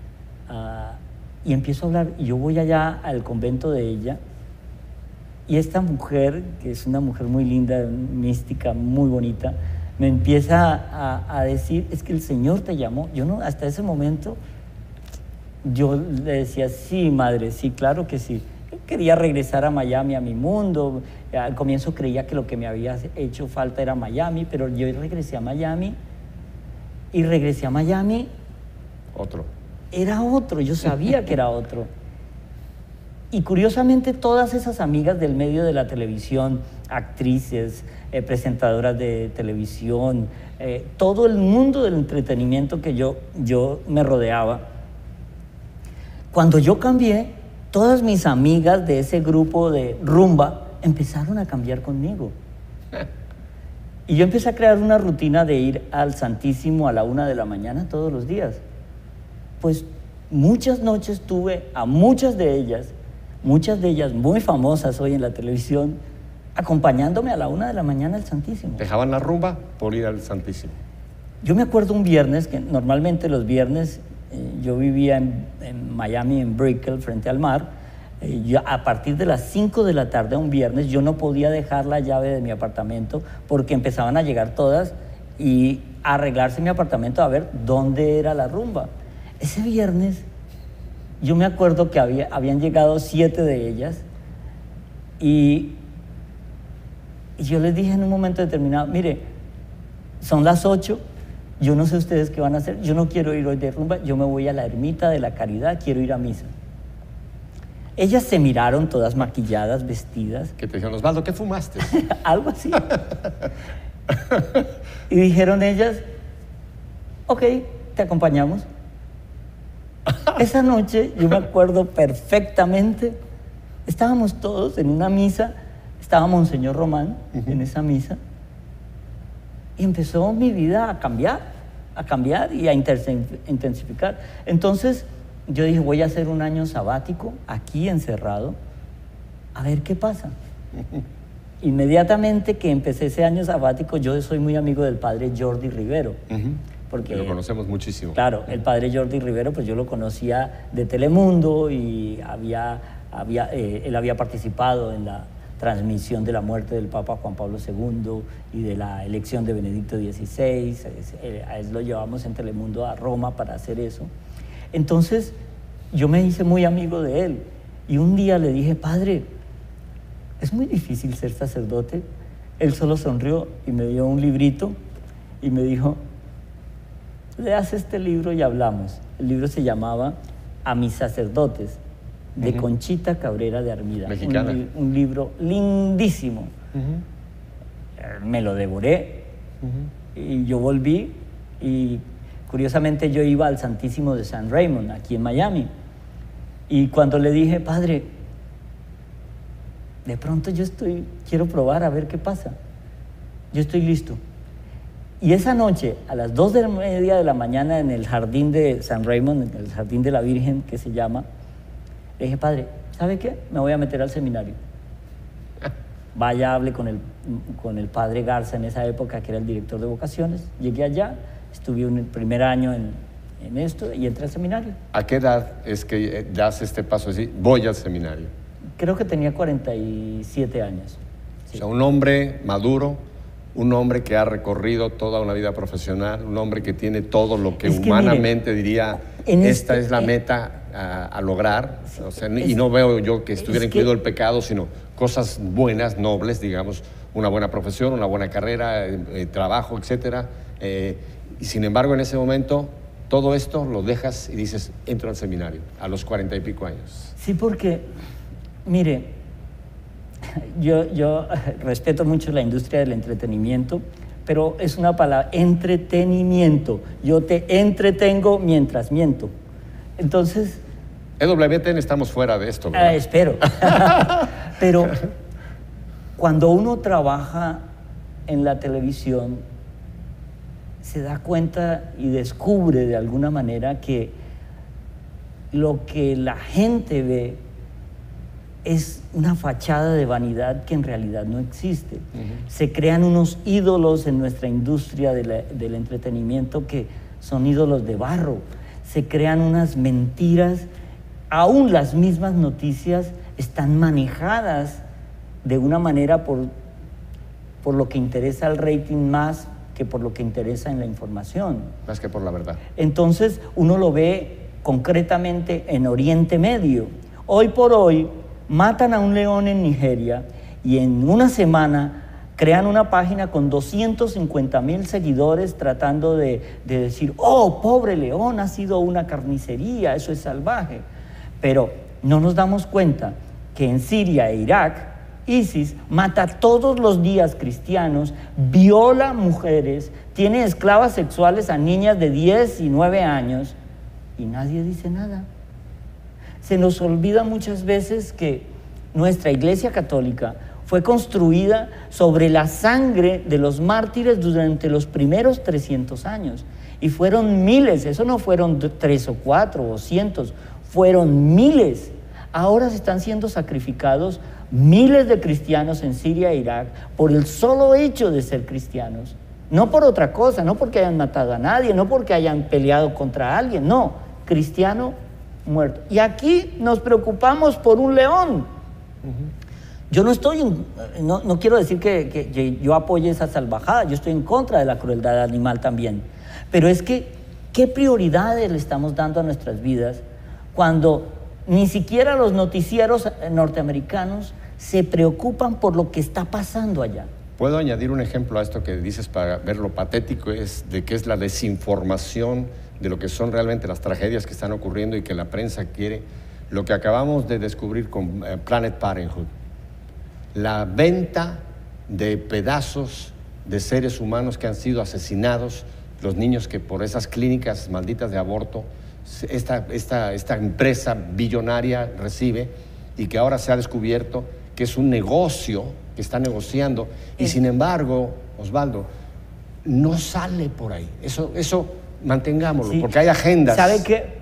S2: y empiezo a hablar, y yo voy allá al convento de ella. Y esta mujer, que es una mujer muy linda, mística, muy bonita, me empieza a decir, es que el Señor te llamó. Yo no, hasta ese momento, yo le decía, sí, madre, sí, claro que sí. Yo quería regresar a Miami, a mi mundo. Al comienzo creía que lo que me había hecho falta era Miami, pero yo regresé a Miami. Y regresé a Miami.
S1: Otro.
S2: Era otro, yo sabía que era otro. Y curiosamente todas esas amigas del medio de la televisión, actrices, presentadoras de televisión, todo el mundo del entretenimiento que yo me rodeaba, cuando yo cambié, todas mis amigas de ese grupo de rumba empezaron a cambiar conmigo. Y yo empecé a crear una rutina de ir al Santísimo a la 1 de la mañana todos los días. Pues muchas noches tuve a muchas de ellas muy famosas hoy en la televisión, acompañándome a la 1 de la mañana al Santísimo.
S1: ¿Dejaban la rumba por ir al Santísimo?
S2: Yo me acuerdo un viernes, que normalmente los viernes, yo vivía en Miami, en Brickell, frente al mar. Yo, a partir de las 5 de la tarde un viernes, yo no podía dejar la llave de mi apartamento porque empezaban a llegar todas y a arreglarse mi apartamento a ver dónde era la rumba. Ese viernes, yo me acuerdo que habían llegado 7 de ellas y yo les dije en un momento determinado, mire, son las 8, yo no sé ustedes qué van a hacer, yo no quiero ir hoy de rumba, yo me voy a la Ermita de la Caridad, quiero ir a misa. Ellas se miraron todas maquilladas, vestidas.
S1: Que te dijeron, Osvaldo, ¿qué fumaste?
S2: Algo así. Y dijeron ellas, ok, te acompañamos. Esa noche, yo me acuerdo perfectamente, estábamos todos en una misa, estaba Monseñor Román en esa misa, y empezó mi vida a cambiar y a intensificar. Entonces, yo dije, voy a hacer un año sabático aquí encerrado, a ver qué pasa. Inmediatamente que empecé ese año sabático, yo soy muy amigo del padre Jordi Rivero. Porque,
S1: lo conocemos muchísimo.
S2: Claro, el padre Jordi Rivero, pues yo lo conocía de Telemundo y él había participado en la transmisión de la muerte del Papa Juan Pablo II y de la elección de Benedicto XVI. A él lo llevamos en Telemundo a Roma para hacer eso. Entonces, yo me hice muy amigo de él y un día le dije, padre, es muy difícil ser sacerdote. Él solo sonrió y me dio un librito y me dijo, leas este libro y hablamos. El libro se llamaba A mis sacerdotes, de Conchita Cabrera de Armida.
S1: Mexicana.
S2: Un libro lindísimo. Me lo devoré y yo volví y curiosamente yo iba al Santísimo de San Raymond, aquí en Miami. Y cuando le dije, padre, de pronto quiero probar a ver qué pasa. Yo estoy listo. Y esa noche, a las 2:30 de la mañana, en el jardín de San Raymond, en el jardín de la Virgen, que se llama, le dije, padre, ¿sabe qué? Me voy a meter al seminario. Vaya, hable con el padre Garza en esa época, que era el director de vocaciones. Llegué allá, estuve el primer año en esto y entré al seminario.
S1: ¿A qué edad es que das este paso así? Voy al seminario.
S2: Creo que tenía 47 años.
S1: Sí. O sea, un hombre maduro, un hombre que ha recorrido toda una vida profesional, un hombre que tiene todo lo que humanamente diría, esta es la meta a lograr. Sí, o sea, y no veo yo que estuviera incluido el pecado, sino cosas buenas, nobles, digamos, una buena profesión, una buena carrera, trabajo, etcétera. Y sin embargo, en ese momento, todo esto lo dejas y dices, entro al seminario, a los 40 y pico años.
S2: Sí, porque, mire, yo respeto mucho la industria del entretenimiento, pero es una palabra, entretenimiento. Yo te entretengo mientras miento. Entonces...
S1: EWTN estamos fuera de esto, ¿verdad?
S2: Espero. Pero cuando uno trabaja en la televisión, se da cuenta y descubre de alguna manera que lo que la gente ve es una fachada de vanidad que en realidad no existe. Se crean unos ídolos en nuestra industria del entretenimiento que son ídolos de barro. Se crean unas mentiras, aún las mismas noticias están manejadas de una manera por lo que interesa al rating más que por lo que interesa en la información.
S1: Más que por la verdad.
S2: Entonces uno lo ve concretamente en Oriente Medio. Hoy por hoy matan a un león en Nigeria y en una semana crean una página con 250,000 seguidores tratando de decir, oh, pobre león, ha sido una carnicería, eso es salvaje. Pero no nos damos cuenta que en Siria e Irak, ISIS mata todos los días cristianos, viola mujeres, tiene esclavas sexuales a niñas de 10 y 9 años y nadie dice nada. Se nos olvida muchas veces que nuestra Iglesia Católica fue construida sobre la sangre de los mártires durante los primeros 300 años Y fueron miles, eso no fueron 3 o 4 o cientos, fueron miles. Ahora se están siendo sacrificados miles de cristianos en Siria e Irak por el solo hecho de ser cristianos. No por otra cosa, no porque hayan matado a nadie, no porque hayan peleado contra alguien, no, cristiano muerto. Y aquí nos preocupamos por un león. Yo no quiero decir que yo apoye esa salvajada, yo estoy en contra de la crueldad animal también. Pero es que, ¿qué prioridades le estamos dando a nuestras vidas cuando ni siquiera los noticieros norteamericanos se preocupan por lo que está pasando allá?
S1: ¿Puedo añadir un ejemplo a esto que dices para ver lo patético de que es la desinformación de lo que son realmente las tragedias que están ocurriendo y que la prensa quiere? Lo que acabamos de descubrir con Planet Parenthood. La venta de pedazos de seres humanos que han sido asesinados, los niños que por esas clínicas malditas de aborto, esta empresa billonaria recibe, y que ahora se ha descubierto que es un negocio que está negociando, y sin embargo, Osvaldo, no sale por ahí. Eso mantengámoslo, sí, porque hay agendas.
S2: ¿Sabe qué?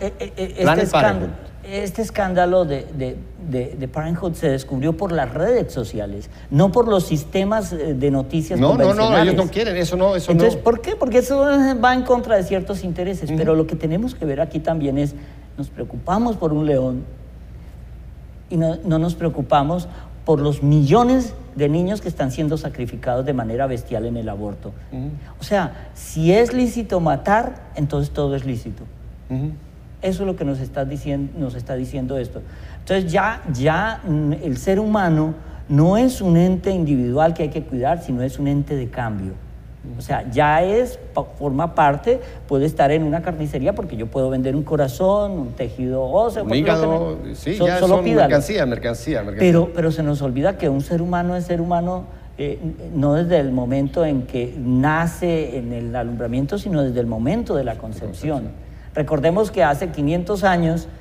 S2: Este escándalo de Parenthood se descubrió por las redes sociales, no por los sistemas de noticias convencionales.
S1: No, ellos no quieren, eso no.
S2: Entonces, ¿por qué? Porque eso va en contra de ciertos intereses. Pero lo que tenemos que ver aquí también es, nos preocupamos por un león y no nos preocupamos por los millones de niños que están siendo sacrificados de manera bestial en el aborto. O sea, si es lícito matar, entonces todo es lícito. Eso es lo que nos está diciendo esto. Entonces ya el ser humano no es un ente individual que hay que cuidar, sino es un ente de cambio. O sea, ya forma parte, puede estar en una carnicería porque yo puedo vender un corazón, un tejido óseo.
S1: Un hígado, sí, ya son mercancía.
S2: Pero se nos olvida que un ser humano es ser humano no desde el momento en que nace en el alumbramiento, sino desde el momento de la concepción. Recordemos que hace 500 años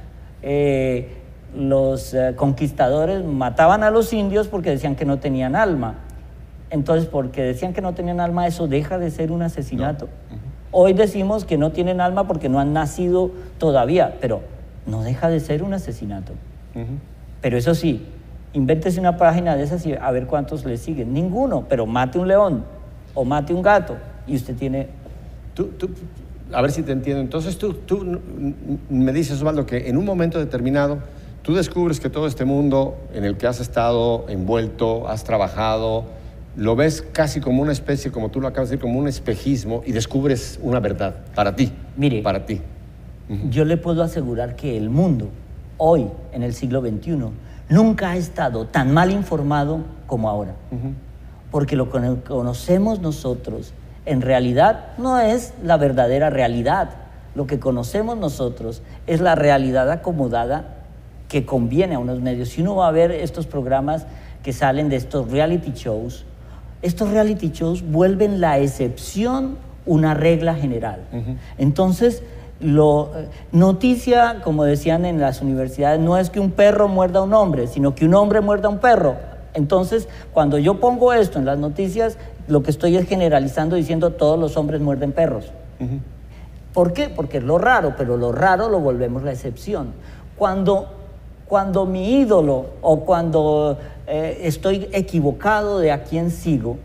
S2: los conquistadores mataban a los indios porque decían que no tenían alma. Entonces, porque decían que no tenían alma, eso deja de ser un asesinato. Hoy decimos que no tienen alma porque no han nacido todavía, pero no deja de ser un asesinato. Pero eso sí, invéntese una página de esas y a ver cuántos le siguen. Ninguno, pero mate un león o mate un gato y usted tiene...
S1: A ver si te entiendo. Entonces tú me dices, Osvaldo, que en un momento determinado tú descubres que todo este mundo en el que has estado envuelto, has trabajado, lo ves casi como una especie, como tú lo acabas de decir, como un espejismo, y descubres una verdad para ti.
S2: Mire,
S1: para ti.
S2: Yo le puedo asegurar que el mundo, hoy, en el siglo XXI, nunca ha estado tan mal informado como ahora. Porque lo que conocemos nosotros en realidad no es la verdadera realidad. Lo que conocemos nosotros es la realidad acomodada que conviene a unos medios. Si uno va a ver estos programas que salen de estos reality shows vuelven la excepción una regla general. Entonces, noticia, como decían en las universidades, no es que un perro muerda a un hombre, sino que un hombre muerda a un perro. Entonces, cuando yo pongo esto en las noticias, lo que estoy es generalizando diciendo todos los hombres muerden perros. ¿Por qué? Porque es lo raro, pero lo raro lo volvemos la excepción. Cuando mi ídolo o cuando estoy equivocado de a quién sigo,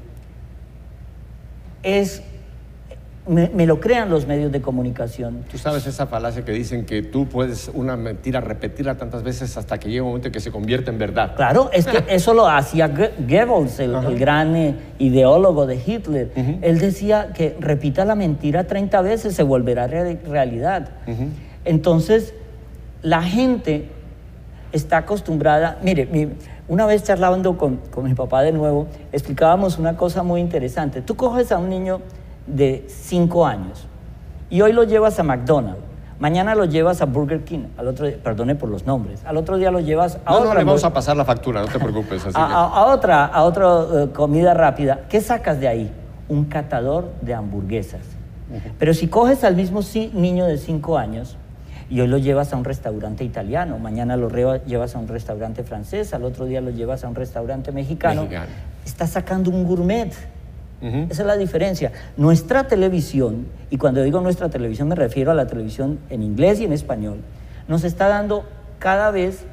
S2: me lo crean los medios de comunicación.
S1: Tú sabes esa falacia que dicen que tú puedes una mentira repetirla tantas veces hasta que llega un momento en que se convierte en verdad.
S2: Claro, es que eso lo hacía Goebbels, el gran ideólogo de Hitler. Él decía que repita la mentira 30 veces, se volverá realidad. Entonces, la gente está acostumbrada... Mire, una vez charlando con mi papá de nuevo, explicábamos una cosa muy interesante. Tú coges a un niño de 5 años y hoy lo llevas a McDonald's, mañana lo llevas a Burger King, al otro día, perdone por los nombres, al otro día lo llevas a otra...
S1: No, le vamos a pasar la factura, no te preocupes. Así
S2: a otra comida rápida. ¿Qué sacas de ahí? Un catador de hamburguesas. Pero si coges al mismo niño de 5 años y hoy lo llevas a un restaurante italiano, mañana lo llevas a un restaurante francés, al otro día lo llevas a un restaurante mexicano. Estás sacando un gourmet. Esa es la diferencia. Nuestra televisión, y cuando digo nuestra televisión me refiero a la televisión en inglés y en español, nos está dando cada vez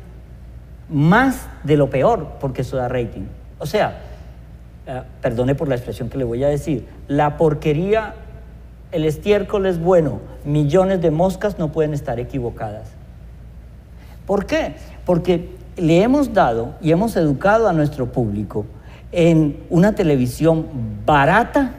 S2: más de lo peor, porque eso da rating. O sea, perdone por la expresión que le voy a decir, la porquería, el estiércol es bueno, millones de moscas no pueden estar equivocadas. ¿Por qué? Porque le hemos dado y hemos educado a nuestro público en una televisión barata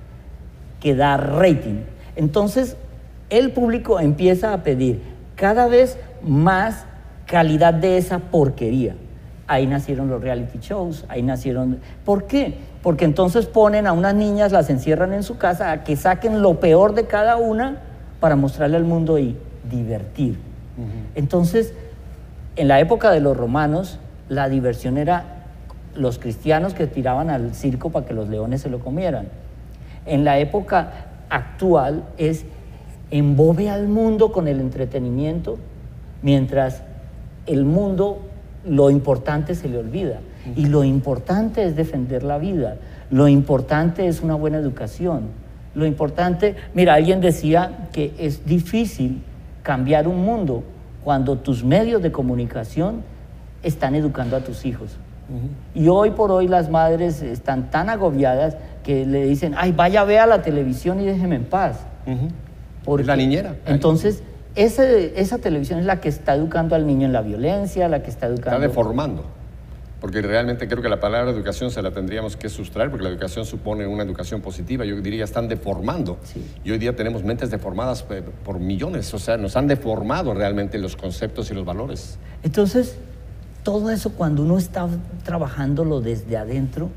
S2: que da rating. Entonces, el público empieza a pedir cada vez más calidad de esa porquería. Ahí nacieron los reality shows, ahí nacieron... ¿Por qué? Porque entonces ponen a unas niñas, las encierran en su casa, a que saquen lo peor de cada una para mostrarle al mundo y divertir. Entonces, en la época de los romanos, la diversión era los cristianos que tiraban al circo para que los leones se lo comieran. En la época actual es embobe al mundo con el entretenimiento, mientras el mundo, lo importante se le olvida. Y lo importante es defender la vida, lo importante es una buena educación, lo importante... Mira, alguien decía que es difícil cambiar un mundo cuando tus medios de comunicación están educando a tus hijos. Y hoy por hoy las madres están tan agobiadas que le dicen, ay, vaya, vea la televisión y déjeme en paz.
S1: Porque, la niñera.
S2: Entonces, esa televisión es la que está educando al niño en la violencia, la que está educando...
S1: Está deformando. Porque realmente creo que la palabra educación se la tendríamos que sustraer, porque la educación supone una educación positiva. Yo diría, están deformando.
S2: Sí.
S1: Y hoy día tenemos mentes deformadas por millones. O sea, nos han deformado realmente los conceptos y los valores.
S2: Entonces, todo eso cuando uno está trabajándolo desde adentro,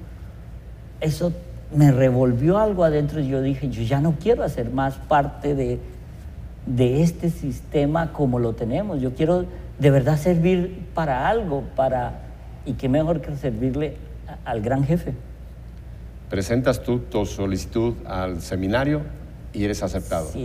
S2: eso me revolvió algo adentro y yo dije, yo ya no quiero hacer más parte de este sistema como lo tenemos. Yo quiero de verdad servir para algo, y qué mejor que servirle al gran jefe.
S1: Presentas tú tu solicitud al seminario y eres aceptado.
S2: Sí.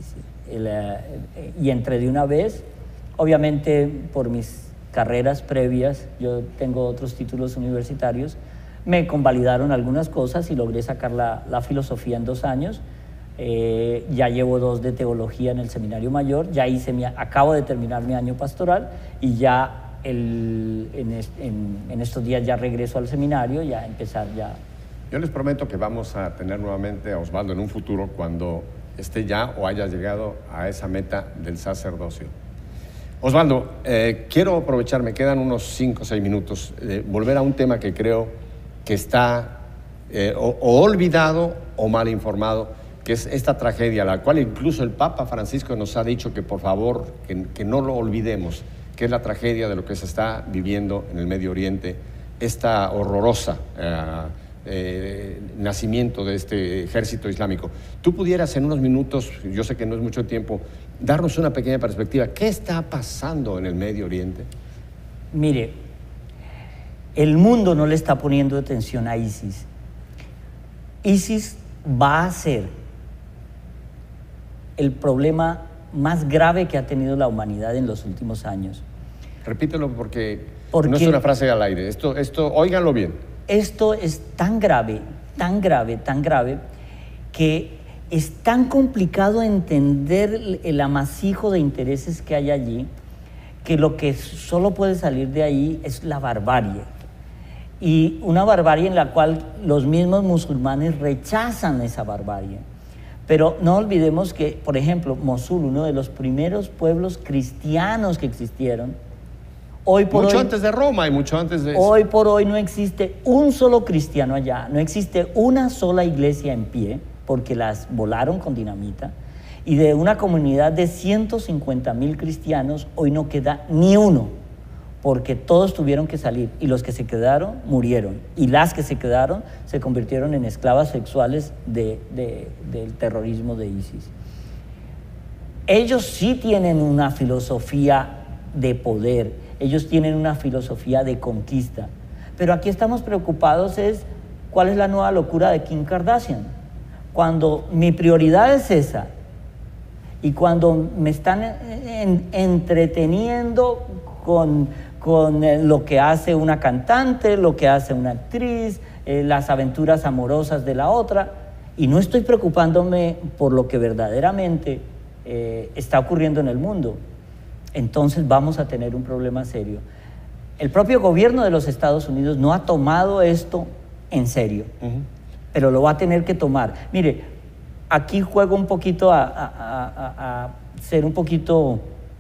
S2: Y entré de una vez, obviamente por mis carreras previas, yo tengo otros títulos universitarios, me convalidaron algunas cosas y logré sacar la filosofía en 2 años. Ya llevo 2 de teología en el seminario mayor, ya acabo de terminar mi año pastoral y ya en estos días ya regreso al seminario, ya empezar ya.
S1: Yo les prometo que vamos a tener nuevamente a Osvaldo en un futuro cuando esté ya o haya llegado a esa meta del sacerdocio. Osvaldo, quiero aprovechar, me quedan unos 5 o 6 minutos, volver a un tema que creo que está o olvidado o mal informado, que es esta tragedia, la cual incluso el Papa Francisco nos ha dicho que por favor, que no lo olvidemos, que es la tragedia de lo que se está viviendo en el Medio Oriente, esta horrorosa nacimiento de este ejército islámico. Tú pudieras en unos minutos, yo sé que no es mucho tiempo, darnos una pequeña perspectiva. ¿Qué está pasando en el Medio Oriente?
S2: Mire, el mundo no le está poniendo atención a ISIS. ISIS va a ser el problema más grave que ha tenido la humanidad en los últimos años.
S1: Repítelo porque no es una frase al aire. Esto, óiganlo bien. Esto
S2: es tan grave, que es tan complicado entender el amasijo de intereses que hay allí, que lo que solo puede salir de ahí es la barbarie. Y una barbarie en la cual los mismos musulmanes rechazan esa barbarie. Pero no olvidemos que, por ejemplo, Mosul, uno de los primeros pueblos cristianos que existieron, hoy por
S1: mucho
S2: hoy,
S1: antes de Roma y mucho antes de eso.
S2: Hoy por hoy no existe un solo cristiano allá, no existe una sola iglesia en pie, porque las volaron con dinamita, y de una comunidad de 150,000 cristianos, hoy no queda ni uno, porque todos tuvieron que salir, y los que se quedaron murieron, y las que se quedaron se convirtieron en esclavas sexuales del terrorismo de ISIS. Ellos sí tienen una filosofía de poder, ellos tienen una filosofía de conquista, pero aquí estamos preocupados es cuál es la nueva locura de Kim Kardashian. Cuando mi prioridad es esa, y cuando me están entreteniendo con lo que hace una cantante, lo que hace una actriz, las aventuras amorosas de la otra, y no estoy preocupándome por lo que verdaderamente está ocurriendo en el mundo. Entonces vamos a tener un problema serio. El propio gobierno de los Estados Unidos no ha tomado esto en serio, pero lo va a tener que tomar. Mire, aquí juego un poquito a ser un poquito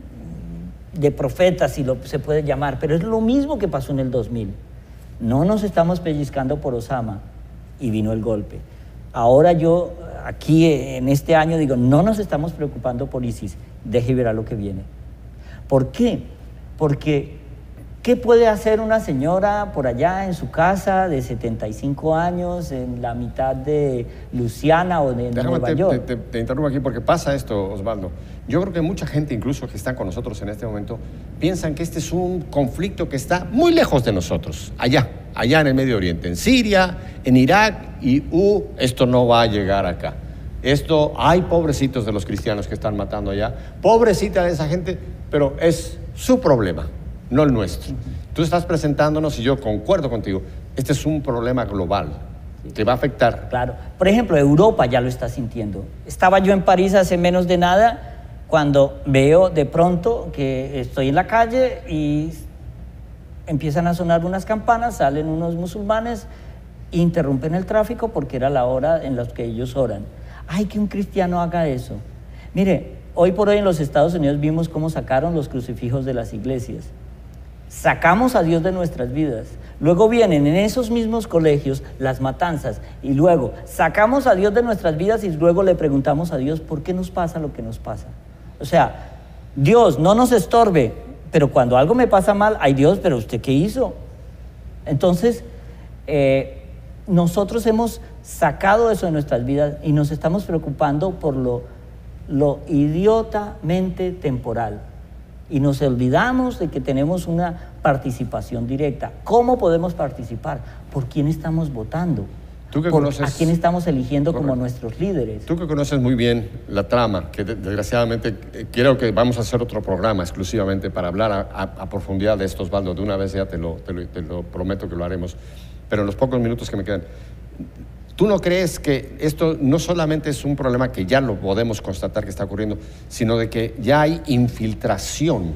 S2: de profeta, si se puede llamar, pero es lo mismo que pasó en el 2000. No nos estamos pellizcando por Osama y vino el golpe. Ahora yo, aquí en este año, digo, no nos estamos preocupando por ISIS, deje y verá lo que viene. ¿Por qué? Porque, ¿qué puede hacer una señora por allá en su casa de 75 años, en la mitad de Luisiana o de Nueva York?
S1: Te interrumpo aquí porque pasa esto, Osvaldo. Yo creo que mucha gente, incluso que están con nosotros en este momento, piensan que este es un conflicto que está muy lejos de nosotros, allá en el Medio Oriente, en Siria, en Irak, y esto no va a llegar acá. Hay pobrecitos de los cristianos que están matando allá, pobrecita de esa gente, pero es su problema, no el nuestro. Tú estás presentándonos, y yo concuerdo contigo, este es un problema global que va a afectar.
S2: Claro. Por ejemplo, Europa ya lo está sintiendo. Estaba yo en París hace menos de nada, cuando veo de pronto que estoy en la calle y empiezan a sonar unas campanas, salen unos musulmanes, interrumpen el tráfico porque era la hora en la que ellos oran. ¡Ay, que un cristiano haga eso! Mire, hoy por hoy en los Estados Unidos vimos cómo sacaron los crucifijos de las iglesias. Sacamos a Dios de nuestras vidas. Luego vienen en esos mismos colegios las matanzas, y luego sacamos a Dios de nuestras vidas y luego le preguntamos a Dios ¿por qué nos pasa lo que nos pasa? O sea, Dios, no nos estorbe, pero cuando algo me pasa mal, ay Dios, pero ¿usted qué hizo? Entonces, nosotros hemos sacado eso de nuestras vidas y nos estamos preocupando por lo idiotamente temporal. Y nos olvidamos de que tenemos una participación directa. ¿Cómo podemos participar? ¿Por quién estamos votando? ¿A quién estamos eligiendo como nuestros líderes?
S1: Tú que conoces muy bien la trama, que desgraciadamente creo que vamos a hacer otro programa exclusivamente para hablar a profundidad de esto, Osvaldo. De una vez ya te lo prometo que lo haremos. Pero en los pocos minutos que me quedan, ¿tú no crees que esto no solamente es un problema que ya lo podemos constatar que está ocurriendo, sino de que ya hay infiltración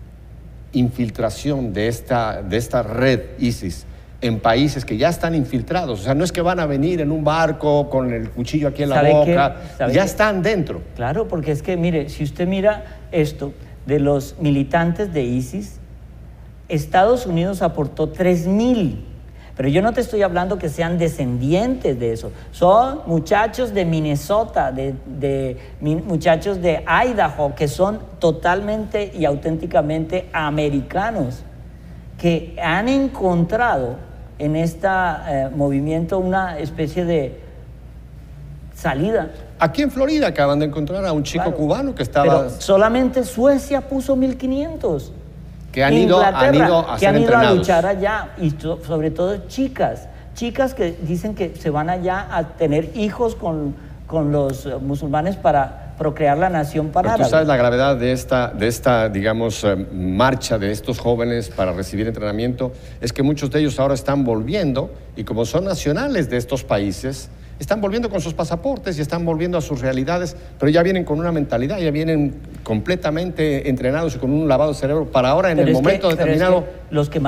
S1: de esta red ISIS en países que ya están infiltrados? O sea, no es que van a venir en un barco con el cuchillo aquí en la boca, ya están dentro.
S2: Claro, porque es que, mire, si usted mira esto de los militantes de ISIS, Estados Unidos aportó 3,000. Pero yo no te estoy hablando que sean descendientes de eso. Son muchachos de Minnesota, muchachos de Idaho, que son totalmente y auténticamente americanos, que han encontrado en este movimiento una especie de salida.
S1: Aquí en Florida acaban de encontrar a un chico cubano que estaba...
S2: Pero solamente Suecia puso 1,500.
S1: Que han ido a ser entrenados.
S2: A luchar allá, y sobre todo chicas que dicen que se van allá a tener hijos con los musulmanes para procrear la nación para
S1: Pero tú sabes la gravedad de esta digamos, marcha de estos jóvenes para recibir entrenamiento, es que muchos de ellos ahora están volviendo, y como son nacionales de estos países, están volviendo con sus pasaportes y están volviendo a sus realidades, pero ya vienen con una mentalidad, ya vienen completamente entrenados y con un lavado de cerebro para ahora en el momento determinado.
S2: Los que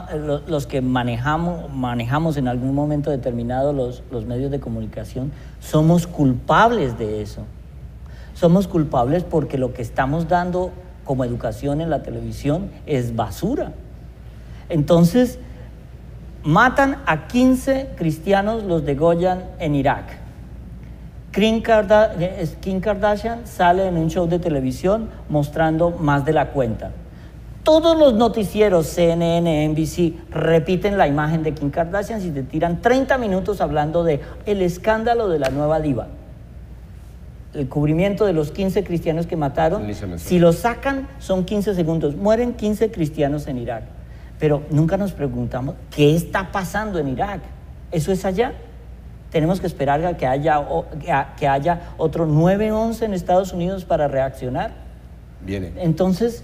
S2: manejamos en algún momento determinado los medios de comunicación, somos culpables de eso. Somos culpables porque lo que estamos dando como educación en la televisión es basura. Entonces, matan a 15 cristianos, los degollan en Irak. Kim Kardashian sale en un show de televisión mostrando más de la cuenta. Todos los noticieros, CNN, NBC, repiten la imagen de Kim Kardashian y te tiran 30 minutos hablando de el escándalo de la nueva diva. El cubrimiento de los 15 cristianos que mataron, si lo sacan, son 15 segundos. Mueren 15 cristianos en Irak. Pero nunca nos preguntamos qué está pasando en Irak. ¿Eso es allá? Tenemos que esperar a que haya otro 9/11 en Estados Unidos para reaccionar.
S1: Viene.
S2: Entonces,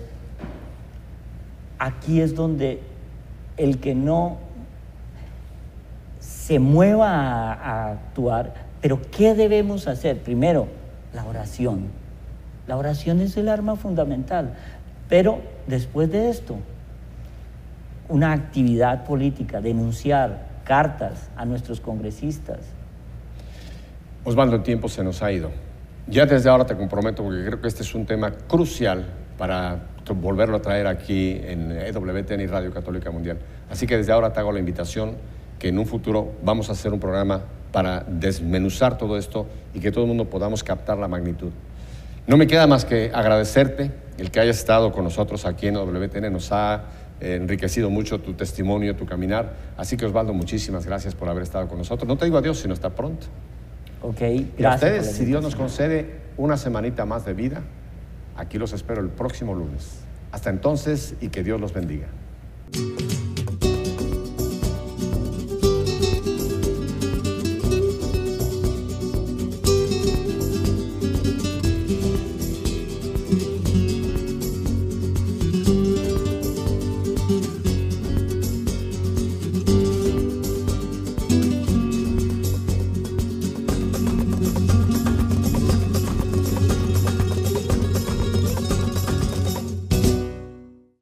S2: aquí es donde el que no se mueva a actuar. Pero ¿qué debemos hacer? Primero, la oración. La oración es el arma fundamental. Pero después de esto, una actividad política, denunciar, cartas a nuestros congresistas.
S1: Osvaldo, el tiempo se nos ha ido. Ya desde ahora te comprometo, porque creo que este es un tema crucial para volverlo a traer aquí en EWTN y Radio Católica Mundial. Así que desde ahora te hago la invitación que en un futuro vamos a hacer un programa para desmenuzar todo esto y que todo el mundo podamos captar la magnitud. No me queda más que agradecerte el que hayas estado con nosotros aquí en EWTN. Nos ha enriquecido mucho tu testimonio, tu caminar. Así que, Osvaldo, muchísimas gracias por haber estado con nosotros. No te digo adiós, sino hasta pronto.
S2: Ok, gracias.
S1: Y a ustedes, si Dios nos concede una semanita más de vida, aquí los espero el próximo lunes. Hasta entonces, y que Dios los bendiga.